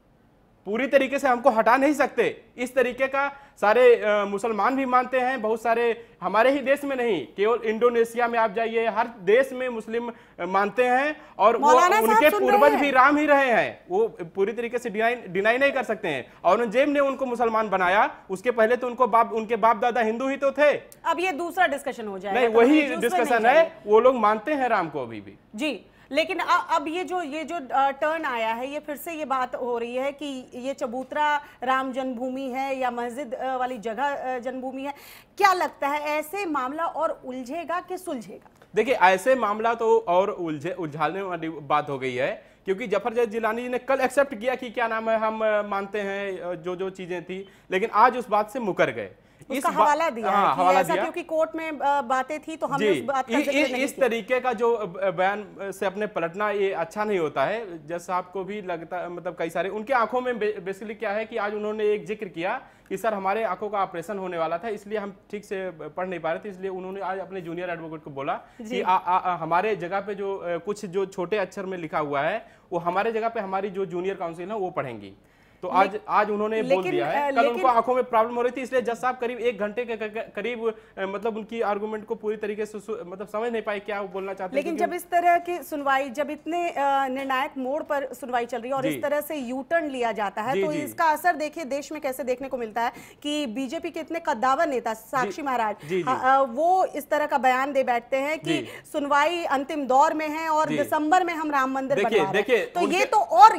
पूरी तरीके से हमको हटा नहीं सकते। इस तरीके का सारे मुसलमान भी मानते हैं, बहुत सारे हमारे ही देश में नहीं, केवल इंडोनेशिया में आप जाइए, हर देश में मुस्लिम मानते हैं और वो उनके पूर्वज भी राम ही रहे हैं, वो पूरी तरीके से डिनाई नहीं कर सकते हैं। औरंगजेब ने उनको मुसलमान बनाया, उसके पहले तो उनके बाप दादा हिंदू ही तो थे। अब ये दूसरा डिस्कशन हो जाएगा। नहीं, वही डिस्कशन है, वो लोग मानते हैं राम को अभी भी जी। लेकिन अब ये जो टर्न आया है, ये फिर से ये बात हो रही है कि ये चबूतरा राम जन्मभूमि है या मस्जिद वाली जगह जन्मभूमि है। क्या लगता है ऐसे मामला और उलझेगा कि सुलझेगा? देखिए, ऐसे मामला तो और उलझाने वाली बात हो गई है, क्योंकि जफर जैद जिलानी जी ने कल एक्सेप्ट किया कि क्या नाम है, हम मानते हैं जो चीजें थी, लेकिन आज उस बात से मुकर गए। उसका हवाला दिया है कि हवाला ऐसा दिया, क्योंकि कोर्ट में बातें थी तो हमने उस बात का जिक्र नहीं इस तरीके का जो बयान से अपने पलटना ये अच्छा नहीं होता है। जैसा आपको भी लगता, मतलब कई सारे उनके आंखों में बेसिकली क्या है कि आज उन्होंने एक जिक्र किया कि सर हमारे आंखों का ऑपरेशन होने वाला था, इसलिए हम ठीक से पढ़ नहीं पा रहे थे, इसलिए उन्होंने आज अपने जूनियर एडवोकेट को बोला कि हमारे जगह पे जो कुछ जो छोटे अक्षर में लिखा हुआ है वो हमारे जगह पे हमारी जो जूनियर काउंसिल है वो पढ़ेंगी। तो आज उन्होंने बोल दिया है। कल उनको आंखों में प्रॉब्लम हो रही थी, इसलिए जज साहब करीब 1 घंटे के करीब मतलब उनकी आर्गुमेंट को पूरी तरीके से मतलब समझ नहीं पाए क्या वो बोलना चाहते हैं। लेकिन जब इस तरह की सुनवाई, जब इतने निर्णायक मोड़ पर सुनवाई चल रही है और इस तरह से यू टर्न लिया जाता है, तो इसका असर देखिए देश में कैसे देखने को मिलता है कि बीजेपी के इतने कद्दावर नेता साक्षी महाराज वो इस तरह का बयान दे बैठते हैं कि सुनवाई अंतिम दौर में है और दिसंबर में हम राम मंदिर बनवा रहे हैं। तो ये तो और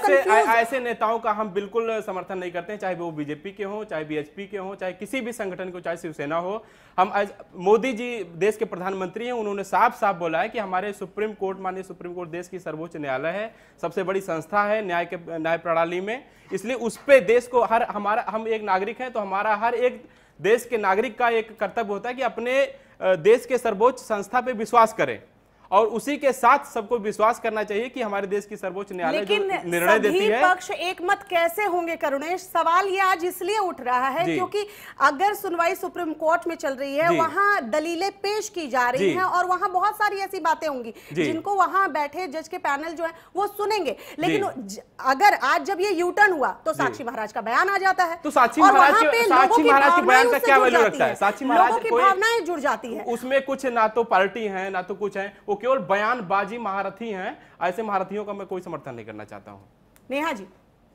ऐसे नेताओं का हम बिल्कुल समर्थन नहीं करते हैं, चाहे वो बीजेपी के हों, चाहे बीएचपी के हों, चाहे किसी भी संगठन को, चाहे शिवसेना हो। हम मोदी जी देश के प्रधानमंत्री हैं, उन्होंने साफ साफ बोला है कि हमारे सुप्रीम कोर्ट, माननीय सुप्रीम कोर्ट देश की सर्वोच्च न्यायालय है, सबसे बड़ी संस्था है न्याय प्रणाली में, इसलिए उस पे देश को हम एक नागरिक हैं, तो हमारा हर एक देश के नागरिक का एक कर्तव्य होता है कि अपने देश के सर्वोच्च संस्था पे विश्वास करें और उसी के साथ सबको विश्वास करना चाहिए कि हमारे देश की सर्वोच्च न्यायालय जो निर्णय देती है। पक्ष एक मत कैसे होंगे करुणेश? सवाल ये आज इसलिए उठ रहा है क्योंकि अगर सुनवाई सुप्रीम कोर्ट में चल रही है, वहां दलीलें पेश की जा रही हैं और वहां बहुत सारी ऐसी बातें होंगी जिनको वहां बैठे जज के पैनल जो है वो सुनेंगे। लेकिन अगर आज जब ये यू टर्न हुआ तो साक्षी महाराज का बयान आ जाता है, तो साक्षी महाराज के बयान का क्या वैल्यू रखता है? साक्षी महाराज की भावनाएं जुड़ जाती है, उसमें कुछ ना तो पार्टी है ना तो कुछ है, वो केवल बयानबाजी महारथी हैं। ऐसे महारथियों का मैं कोई समर्थन नहीं करना चाहता हूं। नेहा जी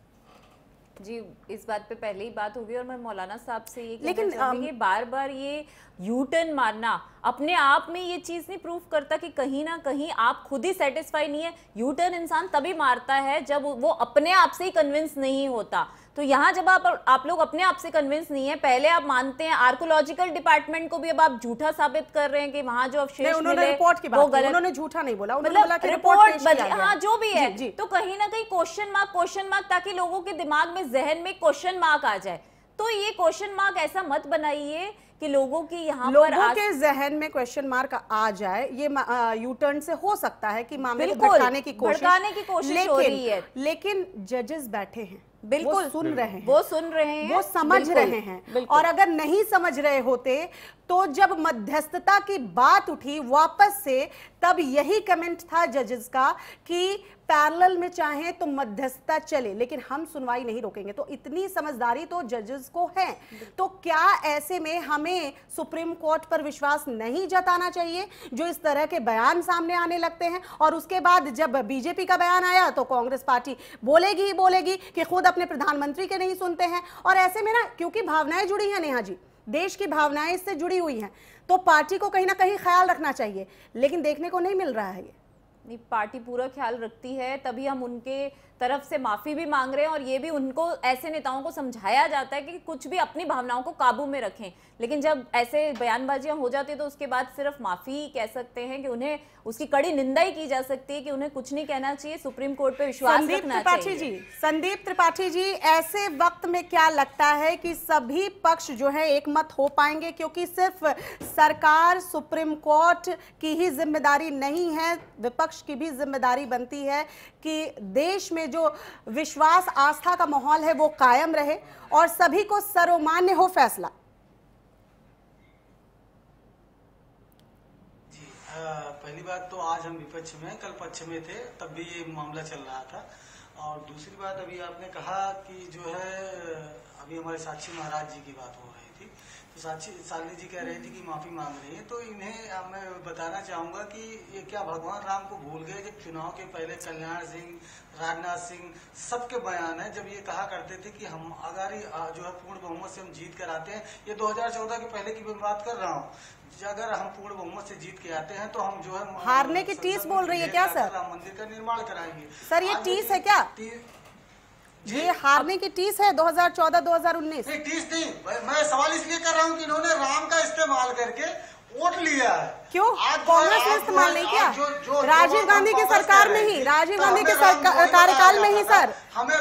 इस बात पे पहले ही बात होगी और मैं मौलाना साहब से ये कहना चाहूंगी, बार बार ये यू टर्न मारना अपने आप में ये चीज नहीं प्रूफ करता कि कहीं ना कहीं आप खुद ही सेटिस्फाई नहीं है। यू टर्न इंसान तभी मारता है जब वो अपने आप से ही कन्विंस नहीं होता। तो यहाँ जब आप लोग अपने आप से कन्विंस नहीं है, पहले आप मानते हैं आर्कोलॉजिकल डिपार्टमेंट को भी अब आप झूठा साबित कर रहे हैं कि वहां जो अवशेष मिले वो गलत। उन्होंने झूठा नहीं बोला, मतलब रिपोर्ट हाँ जो भी है, तो कहीं ना कहीं क्वेश्चन मार्क ताकि लोगों के दिमाग में, जहन में क्वेश्चन मार्क आ जाए। तो ये क्वेश्चन मार्क ऐसा मत बनाइए कि लोगों की यहाँ लोगों के जहन में क्वेश्चन मार्क आ जाए। ये यू टर्न से हो सकता है कि मामले को भड़काने की कोशिश हो रही है, लेकिन जजेस बैठे हैं, बिल्कुल वो सुन रहे हैं, वो समझ रहे हैं। और अगर नहीं समझ रहे होते तो जब मध्यस्थता की बात उठी वापस से, तब यही कमेंट था जजेस का कि पैरेलल में चाहे तो मध्यस्थता चले, लेकिन हम सुनवाई नहीं रोकेंगे। तो इतनी समझदारी तो जजेस को है। तो क्या ऐसे में हमें सुप्रीम कोर्ट पर विश्वास नहीं जताना चाहिए जो इस तरह के बयान सामने आने लगते हैं? और उसके बाद जब बीजेपी का बयान आया तो कांग्रेस पार्टी बोलेगी ही बोलेगी कि खुद अपने प्रधानमंत्री के नहीं सुनते हैं। और ऐसे में ना, क्योंकि भावनाएं जुड़ी हैं नेहा जी, देश की भावनाएं इससे जुड़ी हुई हैं, तो पार्टी को कहीं ना कहीं ख्याल रखना चाहिए, लेकिन देखने को नहीं मिल रहा है। ये नहीं, पार्टी पूरा ख्याल रखती है, तभी हम उनके तरफ से माफी भी मांग रहे हैं और ये भी उनको, ऐसे नेताओं को समझाया जाता है कि कुछ भी अपनी भावनाओं को काबू में रखें। लेकिन जब ऐसे बयानबाजियां हो जाती है तो उसके बाद सिर्फ माफी कह सकते हैं कि उन्हें उसकी कड़ी निंदा ही की जा सकती है कि उन्हें कुछ नहीं कहना चाहिए, सुप्रीम कोर्ट पे विश्वास रखना चाहिए। संदीप त्रिपाठी जी, ऐसे वक्त में क्या लगता है कि सभी पक्ष जो है एक मत हो पाएंगे? क्योंकि सिर्फ सरकार, सुप्रीम कोर्ट की ही जिम्मेदारी नहीं है, विपक्ष की भी जिम्मेदारी बनती है कि देश में जो विश्वास, आस्था का माहौल है वो कायम रहे और सभी को सर्वमान्य हो फैसला। पहली बात तो आज हम विपक्ष में, कल पक्ष में थे, तब भी ये मामला चल रहा था। और दूसरी बात, अभी आपने कहा कि जो है अभी हमारे साक्षी महाराज जी की बात हो रही थी, तो शालिनी जी कह रही थी कि माफी मांग रही है। तो इन्हें मैं बताना चाहूंगा कि ये क्या भगवान राम को भूल गए? जब चुनाव के पहले कल्याण सिंह, राजनाथ सिंह सबके बयान है, जब ये कहा करते थे कि हम अगर जो है पूर्ण बहुमत से हम जीत कर आते हैं, ये 2014 के पहले की मैं बात कर रहा हूँ, अगर हम पूर्ण बहुमत से जीत के आते हैं तो हम जो है हारने की टीस बोल रही है क्या सर? राम मंदिर का निर्माण कराएंगे। सर ये टीस है क्या? ये हारने की टीस है 2014-2019? नहीं, टीस नहीं, मैं सवाल इसलिए कर रहा हूँ कि इन्होंने राम का इस्तेमाल करके वोट लिया है। क्यों कांग्रेस ने इस्तेमाल नहीं किया? राजीव गांधी की सरकार में ही, राजीव गांधी के कार्यकाल में ही सर हमें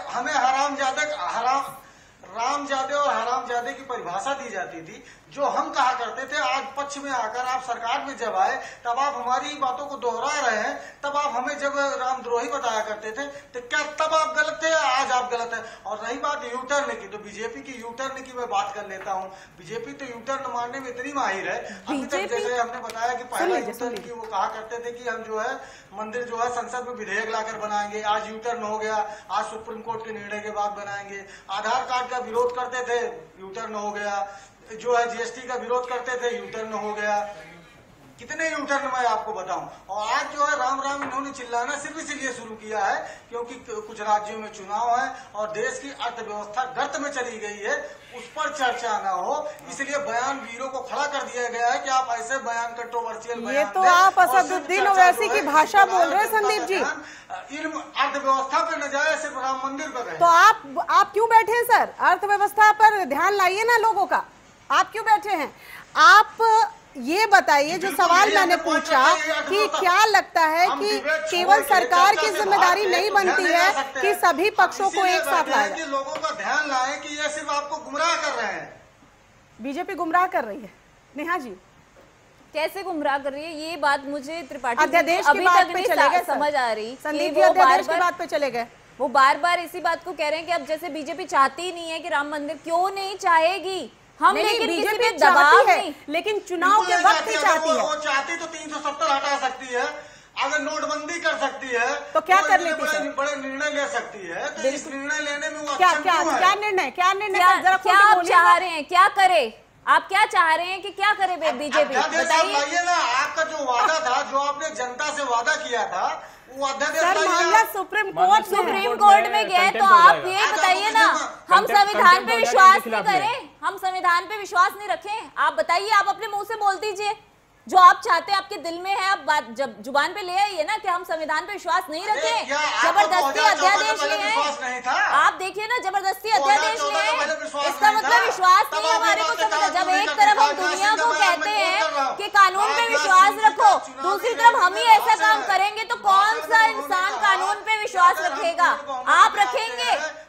रामजादे और हरामजादे की परिभाषा दी जाती थी, जो हम कहा करते थे। आज पक्ष में आकर आप सरकार में जब आए तब आप हमारी बातों को दोहरा रहे हैं। तब आप हमें जब रामद्रोही बताया करते थे तो क्या तब आप गलत थे, आज आप गलत है? और रही बात यू टर्न की, तो बीजेपी की यू टर्न की मैं बात कर लेता हूँ। बीजेपी तो यू टर्न मारने में इतनी माहिर है। अभी तक जैसे हमने बताया कि पहला यू टर्न की वो कहा करते थे कि हम जो है मंदिर जो है संसद में विधेयक लाकर बनाएंगे, आज यू टर्न हो गया, आज सुप्रीम कोर्ट के निर्णय के बाद बनाएंगे। आधार कार्ड का विरोध करते थे, यू टर्न हो गया। जो है जीएसटी का विरोध करते थे, यू टर्न हो गया। कितने यू टर्न मैं आपको बताऊं। और आज जो है राम राम इन्होंने चिल्लाना सिर्फ इसीलिए शुरू किया है क्योंकि कुछ राज्यों में चुनाव है और देश की अर्थव्यवस्था गर्त में चली गई है, उस पर चर्चा ना हो, इसलिए बयान वीरों को खड़ा कर दिया गया है कि आप ऐसे बयान कंट्रोवर्शियल बयान, ये तो आप असदुद्दीन ओवैसी की भाषा बोल रहे हैं संदीप जी। अर्थव्यवस्था पे न जाए, सिर्फ राम मंदिर पे गए। तो आप क्यों बैठे हैं सर? अर्थव्यवस्था पर ध्यान लाइए ना लोगों का, आप क्यों बैठे हैं? आप ये बताइए, जो सवाल मैंने पूछा कि क्या लगता है कि केवल सरकार की जिम्मेदारी नहीं बनती है कि सभी पक्षों को एक साथ लाए, कि लोगों का ध्यान लाएं कि ये सिर्फ आपको गुमराह कर रहे हैं। बीजेपी गुमराह कर रही है। नेहा जी कैसे गुमराह कर रही है? ये बात मुझे त्रिपाठी अध्यादेश की बात पे चले गए, समझ आ रही। संदीप जी अध्यादेश की बात पे चले गए। वो बार बार इसी बात को कह रहे हैं कि अब जैसे बीजेपी चाहती ही नहीं है कि राम मंदिर, क्यों नहीं चाहेगी हम, लेकिन किसी पे दबाव नहीं, लेकिन चुनाव के वक्त ही चाहती है। वो चाहती तो 370 हटा सकती है, अगर नोटबंदी कर सकती है तो क्या कर लेती है? बड़े निर्णय ले सकती है। तो इस निर्णय लेने में वो क्या आप चाह रहे हैं? क्या करे? आप क्या चाह रहे हैं कि क्या करे बीजेपी? बताइए ना, आपका जो वादा था, जो आपने जनता से वादा किया था, वो मामला सुप्रीम कोर्ट में गया। तो आप ये बताइए ना, हम संविधान पे विश्वास नहीं करें, हम संविधान पे विश्वास नहीं रखें? आप बताइए, आप अपने मुंह से बोल दीजिए जो आप चाहते हैं, आपके दिल में है, आप बात जब जुबान पे ले आइए ना कि हम संविधान पे विश्वास नहीं रखें। जबरदस्ती अध्यादेश ले आए, आप देखिए ना, जबरदस्ती अध्यादेश ले आए, इसका मतलब विश्वास नहीं है हमारे को। समझ, जब एक तरफ हम दुनिया को कहते हैं कि कानून पे विश्वास रखो, दूसरी तरफ हम ही ऐसा काम करेंगे तो कौन सा इंसान कानून पे विश्वास रखेगा? आप रखेंगे?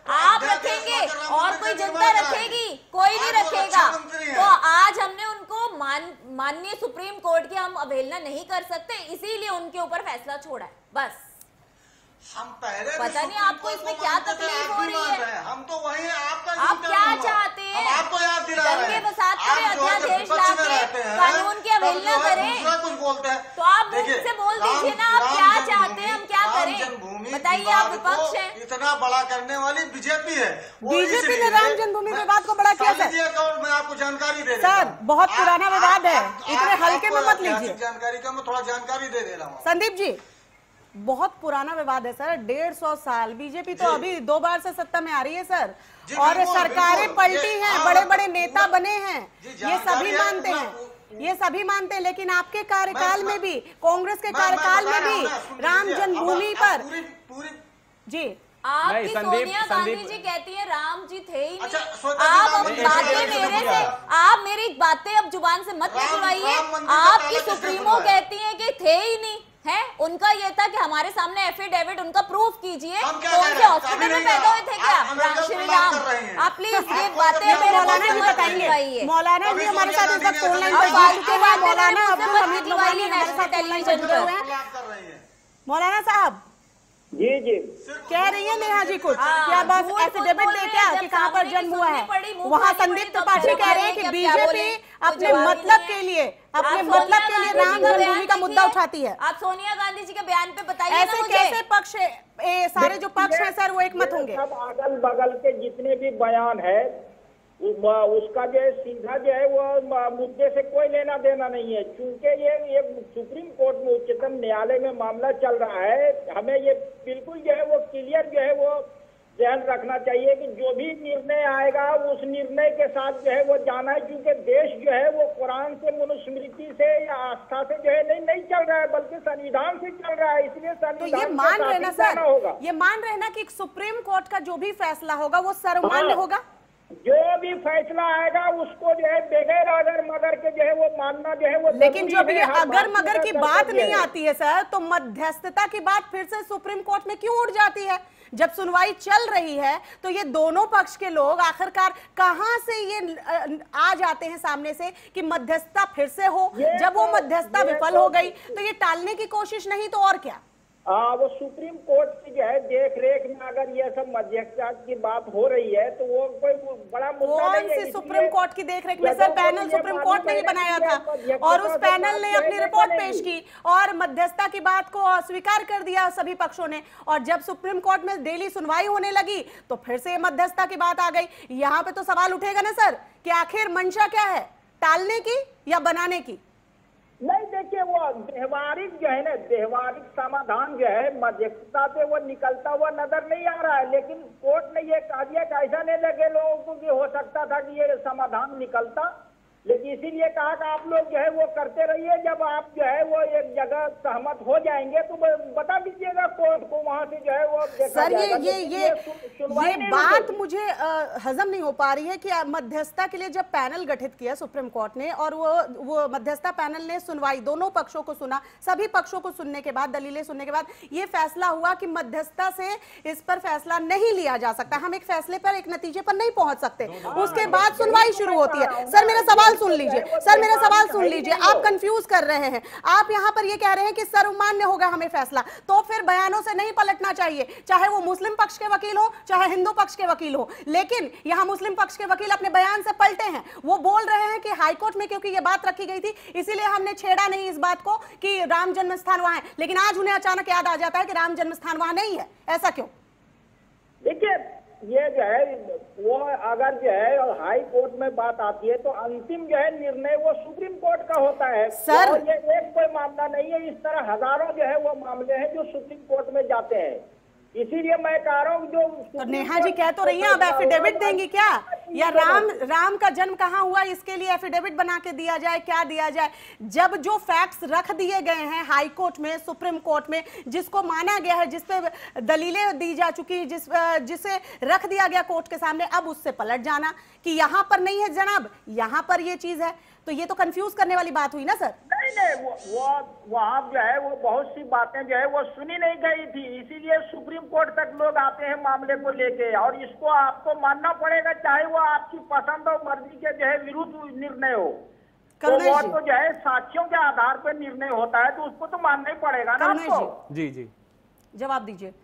आप रखेंगे और कोई जनता रखेगी? कोई नहीं रखेगा। तो आज हमने उनको माननीय सुप्रीम कोर्ट की हम अवहेलना नहीं कर सकते, इसीलिए उनके ऊपर फैसला छोड़ा है, बस। हम पहले पता नहीं आपको इसमें क्या तकलीफ हो रही है। हम तो वही आप क्या चाहते हैं? हम आपको याद दिला रहे हैं। दंगे फसाद करें, अध्यादेश लाके कानून की अवहेलना करें, कुछ बोलते हैं तो आप मुझसे बोल दीजिए ना, आप क्या चाहते हैं, हम क्या करें? बताइए, आप विपक्ष हैं। इतना बड़ा करने वाली बीजेपी है। बीजेपी ने राम जन्मभूमि विवाद को बड़ा किया सर। मैं आपको जानकारी दे सर, बहुत पुराना विवाद है, इतने हल्के में मत लीजिए जानकारी का। मैं थोड़ा जानकारी दे रहा हूँ। संदीप जी, बहुत पुराना विवाद है सर, 150 साल। बीजेपी तो अभी 2 बार से सत्ता में आ रही है सर, और सरकारें पलटी हैं, बड़े बड़े नेता बने हैं, ये सभी मानते हैं, ये सभी मानते हैं। लेकिन आपके कार्यकाल में भी, कांग्रेस के कार्यकाल में भी राम जन्मभूमि पर जी आपकी सोनिया गांधी जी कहती है राम जी थे ही नहीं। आप अब बातें मेरे से, आप मेरी बातें अब जुबान से मत निकलवाइए। आपकी सुप्रीमो कहती है कि थे ही नहीं है, उनका ये था कि हमारे सामने एफिडेविट उनका प्रूफ कीजिए, कौन से हॉस्पिटल में पैदा हुए थे क्या राम श्री राम। आप प्लीज ये बातें मौलाना जी बताएंगे। मौलाना जी हमारे साथ इस वक्त फोन लाइन पर जुड़ चुके हैं। मौलाना अब्दुल हमीद लुमानी हमारे साथ टेलीविजन पे हैं। मौलाना साहब जी जी कह रही है नेहा जी कुछ, क्या बस एफिडेविट दे क्या कि कहाँ पर जन्म हुआ है? वहाँ संदीप त्रिपाठी कह रहे हैं कि बीजेपी अपने मतलब के लिए राम जन्मभूमि का मुद्दा उठाती है। आप सोनिया गांधी जी के बयान पे बताइए। ऐसे कैसे पक्ष, सारे जो पक्ष हैं सर वो एक मत होंगे? सब अगल बगल के जितने भी बयान है उसका जो है सीधा जो है वो मुद्दे से कोई लेना देना नहीं है। चूंकि ये सुप्रीम कोर्ट में, उच्चतम न्यायालय में मामला चल रहा है, हमें ये बिल्कुल जो है वो क्लियर जो है वो ध्यान रखना चाहिए कि जो भी निर्णय आएगा उस निर्णय के साथ जो है वो जाना है। क्योंकि देश जो है वो कुरान से, मनुस्मृति से या आस्था से जो है नहीं चल रहा है, बल्कि संविधान से चल रहा है। इसलिए तो ये मान रहे ना सर, ये मान रहे ना कि सुप्रीम कोर्ट का जो भी फैसला होगा वो सर्वमान्य होगा? जो भी फैसला आएगा उसको जो है बगैर अगर मगर के जो है वो मानना जो है वो। लेकिन जब ये अगर मगर की बात नहीं आती है सर, तो मध्यस्थता की बात फिर से सुप्रीम कोर्ट में क्यों उठ जाती है? जब सुनवाई चल रही है तो ये दोनों पक्ष के लोग आखिरकार कहां से ये आ जाते हैं सामने से कि मध्यस्थता फिर से हो? जब वो मध्यस्थता विफल हो गई तो ये टालने की कोशिश नहीं तो और क्या? वो सुप्रीम कोर्ट की जो है देख रेख में अगर ये सब मध्यस्थता की बात हो रही है तो वो कोई बड़ा मुद्दा नहीं है। कौन सी सुप्रीम कोर्ट की देख रेख में सर? पैनल सुप्रीम कोर्ट ने ही बनाया था और उस पैनल ने अपनी रिपोर्ट पेश की और मध्यस्थता की बात को अस्वीकार कर दिया सभी पक्षों ने। और जब सुप्रीम कोर्ट में डेली सुनवाई होने लगी तो फिर से मध्यस्थता की बात आ गई। यहाँ पे तो सवाल उठेगा ना सर कि आखिर मंशा क्या है, टालने की या बनाने की? नहीं, देखिए वो व्यवहारिक जो है ना, व्यवहारिक समाधान जो है मध्यस्थता से वो निकलता हुआ नजर नहीं आ रहा है। लेकिन कोर्ट ने ये कहा दिया कि ऐसा नहीं लगे लोगों को कि हो सकता था कि ये समाधान निकलता, लेकिन इसीलिए कहा कि आप लोग जो है वो करते रहिए। जब आप जो है वो एक जगह सहमत हो जाएंगे तो बता दीजिएगा कोर्ट को, वहां से जो है वो देखा सर ये बात मुझे हजम नहीं हो पा रही है कि मध्यस्थता के लिए जब पैनल गठित किया सुप्रीम कोर्ट ने और वो मध्यस्थता पैनल ने सुनवाई, दोनों पक्षों को सुना, सभी पक्षों को सुनने के बाद, दलीलें सुनने के बाद ये फैसला हुआ कि मध्यस्थता से इस पर फैसला नहीं लिया जा सकता, हम एक फैसले पर, एक नतीजे पर नहीं पहुंच सकते। उसके बाद सुनवाई शुरू होती है। सर मेरा सवाल सुन लीजिए, सर मेरा सवाल सुन लीजिए, आप कंफ्यूज कर रहे हैं। आप यहां पर ये कह रहे हैं कि सर्वमान्य होगा हमें फैसला, तो फिर बयानों से नहीं पलटना चाहिए, चाहे वो मुस्लिम पक्ष के वकील हो चाहे हिंदू पक्ष के वकील हो। लेकिन यहां मुस्लिम पक्ष के वकील अपने बयान से पलटे हैं। वो बोल रहे हैं कि हाईकोर्ट में क्योंकि ये बात रखी गई थी इसीलिए हमने छेड़ा नहीं इस बात को कि राम जन्म स्थान वहां है। लेकिन आज उन्हें अचानक याद आ जाता है कि राम जन्म स्थान वहां नहीं है, ऐसा क्यों? देखिए ये जो है वो अगर जो है हाई कोर्ट में बात आती है तो अंतिम जो है निर्णय वो सुप्रीम कोर्ट का होता है सर। और ये एक कोई मामला नहीं है, इस तरह हजारों जो है वो मामले हैं जो सुप्रीम कोर्ट में जाते हैं। इसीलिए मैं कह रहा हूँ जो तो नेहा जी कह तो रही है, अब एफिडेविट देंगी क्या, या राम का जन्म कहाँ हुआ इसके लिए एफिडेविट बना के दिया जाए, क्या दिया जाए? जब जो फैक्ट्स रख दिए गए हैं हाई कोर्ट में, सुप्रीम कोर्ट में, जिसको माना गया है, जिस पे दलीलें दी जा चुकी, जिसे रख दिया गया कोर्ट के सामने, अब उससे पलट जाना कि यहाँ पर नहीं है जनाब, यहाँ पर ये चीज है, तो ये तो कंफ्यूज करने वाली बात हुई ना सर। नहीं, वो वहाँ जो है वो बहुत सी बातें जो है वो सुनी नहीं गई थी, इसीलिए सुप्रीम कोर्ट तक लोग आते हैं मामले को लेके। और इसको आपको मानना पड़ेगा, चाहे वो आपकी पसंद और मर्जी के जो है विरुद्ध निर्णय हो, तो वो तो जो है साक्ष्यों के आधार पर निर्णय होता है, तो उसको तो मानना ही पड़ेगा ना आपको। जी जी, जवाब दीजिए।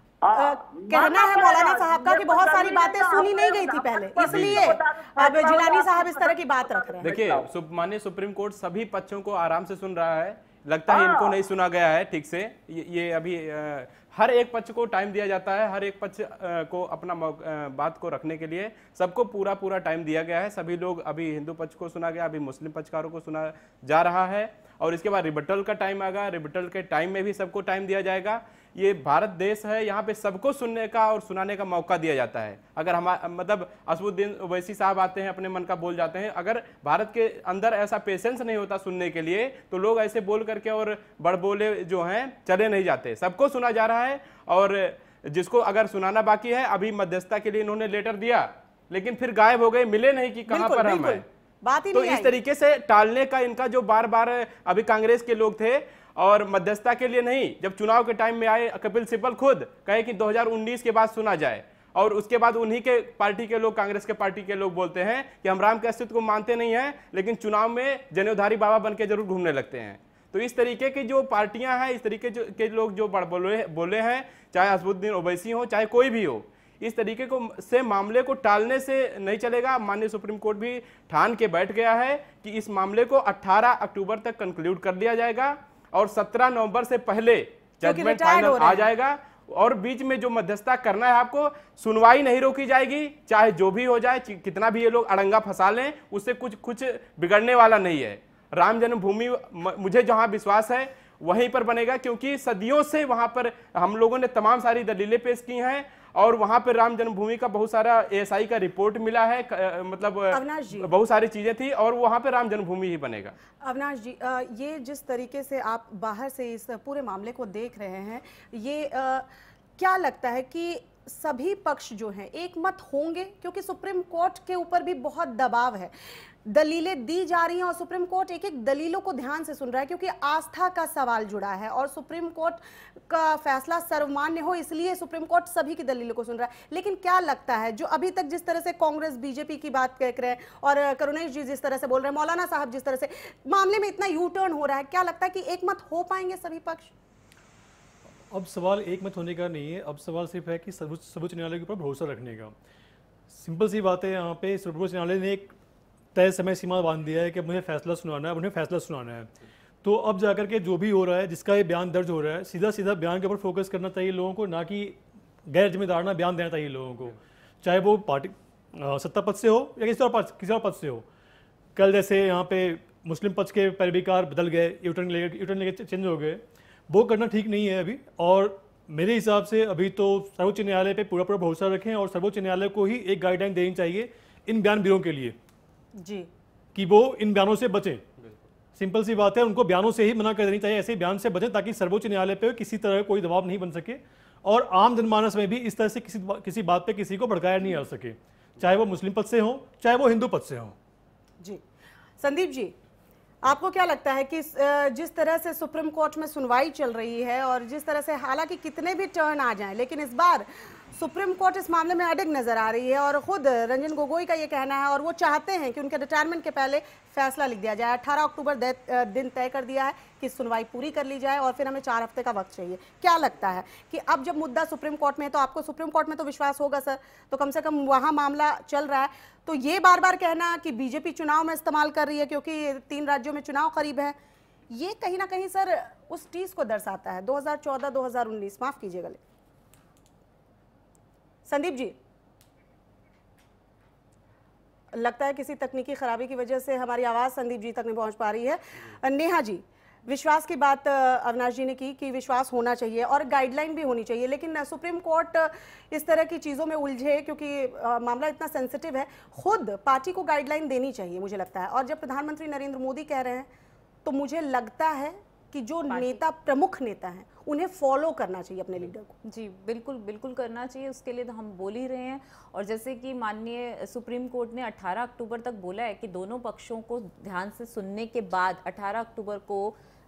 कहना है मौलाना साहब का कि बहुत सारी बातें सुनी नहीं गई थी पहले, इसलिए अब जिलानी साहब इस तरह की बात रख रहे हैं। देखिए, माननीय सुप्रीम कोर्ट सभी पक्षों को आराम से सुन रहा है, लगता है इनको नहीं सुना गया है ठीक से। ये अभी हर एक पक्ष को टाइम दिया जाता है, हर एक पक्ष को अपना बात को रखने के लिए सबको पूरा टाइम दिया गया है। सभी लोग, अभी हिंदू पक्ष को सुना गया, अभी मुस्लिम पक्षकारों को सुना जा रहा है, और इसके बाद रिबटल का टाइम आएगा, रिबटल के टाइम में भी सबको टाइम दिया जाएगा। ये भारत देश है, यहाँ पे सबको सुनने का और सुनाने का मौका दिया जाता है। अगर हम मतलब असदुद्दीन ओवैसी साहब आते हैं, अपने मन का बोल जाते हैं, अगर भारत के अंदर ऐसा पेशेंस नहीं होता सुनने के लिए, तो लोग ऐसे बोल करके और बड़बोले जो हैं चले नहीं जाते। सबको सुना जा रहा है, और जिसको अगर सुनाना बाकी है, अभी मध्यस्थता के लिए इन्होंने लेटर दिया, लेकिन फिर गायब हो गए, मिले नहीं कि कहां पर हम हैं। बात ही तो इस तरीके से टालने का इनका जो बार बार, अभी कांग्रेस के लोग थे और मध्यस्थता के लिए नहीं, जब चुनाव के टाइम में आए, कपिल सिब्बल खुद कहे कि 2019 के बाद सुना जाए, और उसके बाद उन्हीं के पार्टी के लोग, कांग्रेस के पार्टी के लोग बोलते हैं कि हम राम के अस्तित्व को मानते नहीं हैं, लेकिन चुनाव में जनेऊधारी बाबा बन के जरूर घूमने लगते हैं। तो इस तरीके की जो पार्टियां हैं, इस तरीके के लोग जो बोले हैं, चाहे असदुद्दीन ओवैसी हो, चाहे कोई भी हो, इस तरीके को से मामले को टालने से नहीं चलेगा। माननीय सुप्रीम कोर्ट भी ठान के बैठ गया है कि इस मामले को 18 अक्टूबर तक कंक्लूड कर लिया जाएगा, और 17 नवंबर से पहले जजमेंट फाइनल आ जाएगा। और बीच में जो मध्यस्थता करना है आपको, सुनवाई नहीं रोकी जाएगी, चाहे जो भी हो जाए, कितना भी ये लोग अड़ंगा फंसा लें, उससे कुछ बिगड़ने वाला नहीं है। राम जन्मभूमि, मुझे जहां विश्वास है वहीं पर बनेगा, क्योंकि सदियों से वहां पर हम लोगों ने तमाम सारी दलीलें पेश की हैं, और वहां पर राम जन्मभूमि का बहुत सारा एएसआई का रिपोर्ट मिला है, मतलब बहुत सारी चीजें थी, और वहां पर राम जन्मभूमि ही बनेगा। अविनाश जी, ये जिस तरीके से आप बाहर से इस पूरे मामले को देख रहे हैं, ये क्या लगता है कि सभी पक्ष जो हैं एक मत होंगे? क्योंकि सुप्रीम कोर्ट के ऊपर भी बहुत दबाव है, दलीलें दी जा रही हैं और सुप्रीम कोर्ट एक एक दलीलों को ध्यान से सुन रहा है, क्योंकि आस्था का सवाल जुड़ा है और सुप्रीम कोर्ट का फैसला सर्वमान्य हो, इसलिए सुप्रीम कोर्ट सभी की दलीलों को सुन रहा है। लेकिन क्या लगता है, जो अभी तक जिस तरह से कांग्रेस बीजेपी की बात कह रहे हैं, और करुणेश जी जिस तरह से बोल रहे हैं, मौलाना साहब जिस तरह से मामले में इतना यू टर्न हो रहा है, क्या लगता है कि एक मत हो पाएंगे सभी पक्ष? अब सवाल एक मत होने का नहीं है, अब सवाल सिर्फ है कि सर्वोच्च न्यायालय के ऊपर भरोसा रखने का। सिंपल सी बात है, यहाँ पे सर्वोच्च न्यायालय ने एक तय समय सीमा बांध दिया है कि मुझे फैसला सुनाना है, उन्हें फैसला सुनाना है। तो अब जाकर के जो भी हो रहा है, जिसका ये बयान दर्ज हो रहा है, सीधा सीधा बयान के ऊपर फोकस करना चाहिए लोगों को, ना कि गैर जिम्मेदाराना बयान देना चाहिए लोगों को, चाहे वो पार्टी सत्ता पक्ष से हो या किसी और पक्ष से हो। कल जैसे यहाँ पे मुस्लिम पक्ष के पैरवीकार बदल गए, यूटर्न लेके चेंज हो गए, वो करना ठीक नहीं है अभी। और मेरे हिसाब से अभी तो सर्वोच्च न्यायालय पे पूरा भरोसा रखें, और सर्वोच्च न्यायालय को ही एक गाइडलाइन देनी चाहिए इन बयानबाजों के लिए जी, कि वो इन बयानों से बचें। सिंपल सी बात है, उनको बयानों से ही मना कर देनी चाहिए, ऐसे बयान से बचें, ताकि सर्वोच्च न्यायालय पे किसी तरह कोई दबाव नहीं बन सके, और आम जनमानस में भी इस तरह से किसी बात पे किसी को भड़काया नहीं जा सके, चाहे वो मुस्लिम पक्ष से हो, चाहे वो हिंदू पक्ष से हो। जी, संदीप जी, आपको क्या लगता है कि जिस तरह से सुप्रीम कोर्ट में सुनवाई चल रही है, और जिस तरह से हालांकि कितने भी टर्न आ जाएं, लेकिन इस बार सुप्रीम कोर्ट इस मामले में अडिग नजर आ रही है, और खुद रंजन गोगोई का ये कहना है, और वो चाहते हैं कि उनके रिटायरमेंट के पहले फैसला लिख दिया जाए। 18 अक्टूबर दिन तय कर दिया है कि सुनवाई पूरी कर ली जाए, और फिर हमें 4 हफ्ते का वक्त चाहिए। क्या लगता है कि अब जब मुद्दा सुप्रीम कोर्ट में है, तो आपको सुप्रीम कोर्ट में तो विश्वास होगा सर, तो कम से कम वहाँ मामला चल रहा है, तो ये बार बार कहना कि बीजेपी चुनाव में इस्तेमाल कर रही है क्योंकि 3 राज्यों में चुनाव करीब है, ये कहीं ना कहीं सर उस चीज को दर्शाता है 2014-2019, माफ कीजिएगा। संदीप जी, लगता है किसी तकनीकी खराबी की वजह से हमारी आवाज संदीप जी तक नहीं पहुंच पा रही है। नेहा जी, विश्वास की बात अविनाश जी ने की कि विश्वास होना चाहिए और गाइडलाइन भी होनी चाहिए, लेकिन सुप्रीम कोर्ट इस तरह की चीज़ों में उलझे क्योंकि मामला इतना सेंसिटिव है, खुद पार्टी को गाइडलाइन देनी चाहिए मुझे लगता है। और जब प्रधानमंत्री नरेंद्र मोदी कह रहे हैं तो मुझे लगता है कि जो नेता, प्रमुख नेता हैं, उन्हें फॉलो करना चाहिए अपने लीडर को? जी बिल्कुल बिल्कुल करना चाहिए, उसके लिए तो हम बोल ही रहे हैं। और जैसे कि माननीय सुप्रीम कोर्ट ने 18 अक्टूबर तक बोला है कि दोनों पक्षों को ध्यान से सुनने के बाद 18 अक्टूबर को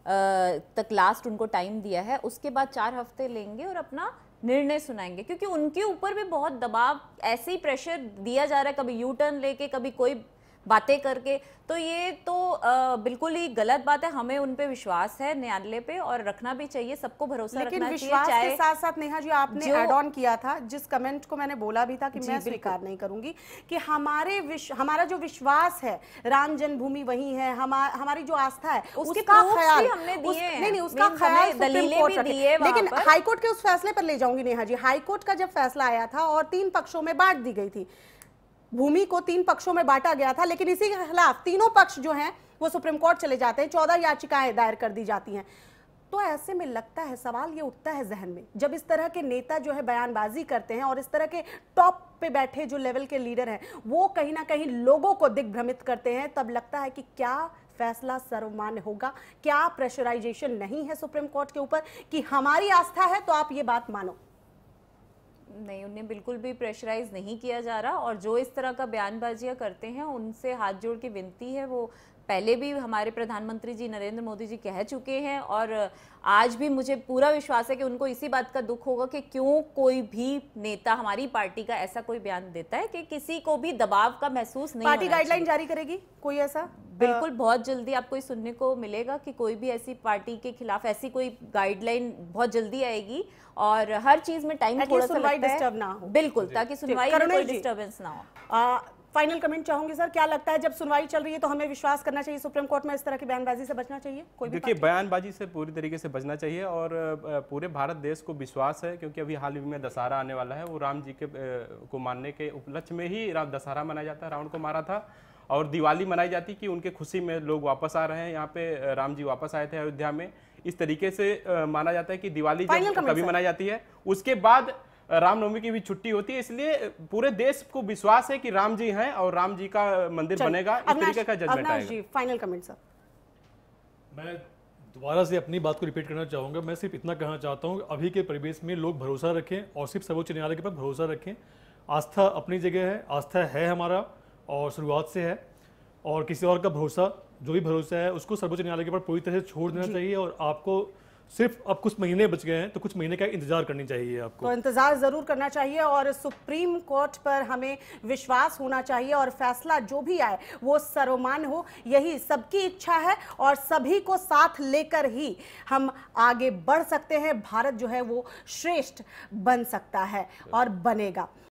तक लास्ट उनको टाइम दिया है, उसके बाद 4 हफ्ते लेंगे और अपना निर्णय सुनाएंगे, क्योंकि उनके ऊपर भी बहुत दबाव, ऐसे ही प्रेशर दिया जा रहा है, कभी यू टर्न लेके, कभी कोई बातें करके। तो ये तो बिल्कुल ही गलत बात है। हमें उन पे विश्वास है, न्यायालय पे, और रखना भी चाहिए, सबको भरोसा रखना चाहिए। विश्वास के साथ साथ नेहा जी, आपने ऐड ऑन किया था जिस कमेंट को मैंने बोला भी था कि मैं स्वीकार नहीं करूंगी, कि हमारा जो विश्वास है राम जन्मभूमि वही है, हमारी जो आस्था है, उसका ख्याल हमने दिए हैं। नहीं, उसका ख्याल सुप्रीम कोर्ट रखे। लेकिन हाईकोर्ट के उस फैसले पर ले जाऊंगी नेहा जी। हाईकोर्ट का जब फैसला आया था और 3 पक्षों में बांट दी गई थी, भूमि को 3 पक्षों में बांटा गया था, लेकिन इसी के खिलाफ तीनों पक्ष जो हैं वो सुप्रीम कोर्ट चले जाते हैं, 14 याचिकाएं दायर कर दी जाती हैं। तो ऐसे में लगता है, सवाल ये उठता है जहन में, जब इस तरह के नेता जो है बयानबाजी करते हैं और इस तरह के टॉप पे बैठे जो लेवल के लीडर हैं वो कहीं ना कहीं लोगों को दिग्भ्रमित करते हैं, तब लगता है कि क्या फैसला सर्वमान्य होगा, क्या प्रेशराइजेशन नहीं है सुप्रीम कोर्ट के ऊपर कि हमारी आस्था है तो आप ये बात मानो? नहीं, उन्हें बिल्कुल भी प्रेशराइज नहीं किया जा रहा, और जो इस तरह का बयानबाजियां करते हैं उनसे हाथ जोड़ के विनती है, वो पहले भी हमारे प्रधानमंत्री जी नरेंद्र मोदी जी कह चुके हैं, और आज भी मुझे पूरा विश्वास है कि उनको इसी बात का दुख होगा कि क्यों कोई भी नेता हमारी पार्टी का ऐसा कोई बयान देता है कि किसी को भी दबाव का महसूस नहीं। पार्टी गाइडलाइन जारी करेगी कोई ऐसा? बिल्कुल, बहुत जल्दी आपको सुनने को मिलेगा कि कोई भी ऐसी पार्टी के खिलाफ ऐसी कोई गाइडलाइन बहुत जल्दी आएगी, और हर चीज में टाइम थोड़ा सा लगता है, ना हो। बिल्कुल, ताकि सुनवाई में कोई डिस्टर्बेंस ना हो। फाइनल कमेंट चाहूंगी सर, क्या लगता है जब सुनवाई चल रही है तो हमें विश्वास करना चाहिए सुप्रीम कोर्ट में, इस तरह की बयानबाजी से बचना चाहिए? कोई भी देखिए, बयानबाजी से पूरी तरीके से बचना चाहिए, और पूरे भारत देश को विश्वास है, क्योंकि अभी हाल ही में दशहरा आने वाला है, वो राम जी के को मानने के उपलक्ष्य में ही दशहरा मनाया जाता है, रावण को मारा था, और दिवाली मनाई जाती कि उनके खुशी में लोग वापस आ रहे हैं, यहाँ पे राम जी वापस आए थे अयोध्या में। इस तरीके से माना जाता है कि दिवाली जब कभी मनाई जाती है उसके बाद रामनवमी की भी छुट्टी होती है, इसलिए पूरे देश को विश्वास है कि राम जी हैं और राम जी का मंदिर बनेगा। इस तरीके का जजमेंट आएगा। Final comment sir. मैं दोबारा से अपनी बात को रिपीट करना चाहूँगा। मैं सिर्फ इतना कहना चाहता हूँ, अभी के परिवेश में लोग भरोसा रखें और सिर्फ सर्वोच्च न्यायालय के पर भरोसा रखें। आस्था अपनी जगह है, आस्था है हमारा और शुरुआत से है, और किसी और का भरोसा, जो भी भरोसा है उसको सर्वोच्च न्यायालय के ऊपर पूरी तरह से छोड़ देना चाहिए। और आपको सिर्फ अब कुछ महीने बच गए हैं तो कुछ महीने का इंतजार करनी चाहिए आपको। तो इंतजार जरूर करना चाहिए, और सुप्रीम कोर्ट पर हमें विश्वास होना चाहिए, और फैसला जो भी आए वो सर्वमान्य हो, यही सबकी इच्छा है, और सभी को साथ लेकर ही हम आगे बढ़ सकते हैं। भारत जो है वो श्रेष्ठ बन सकता है और बनेगा।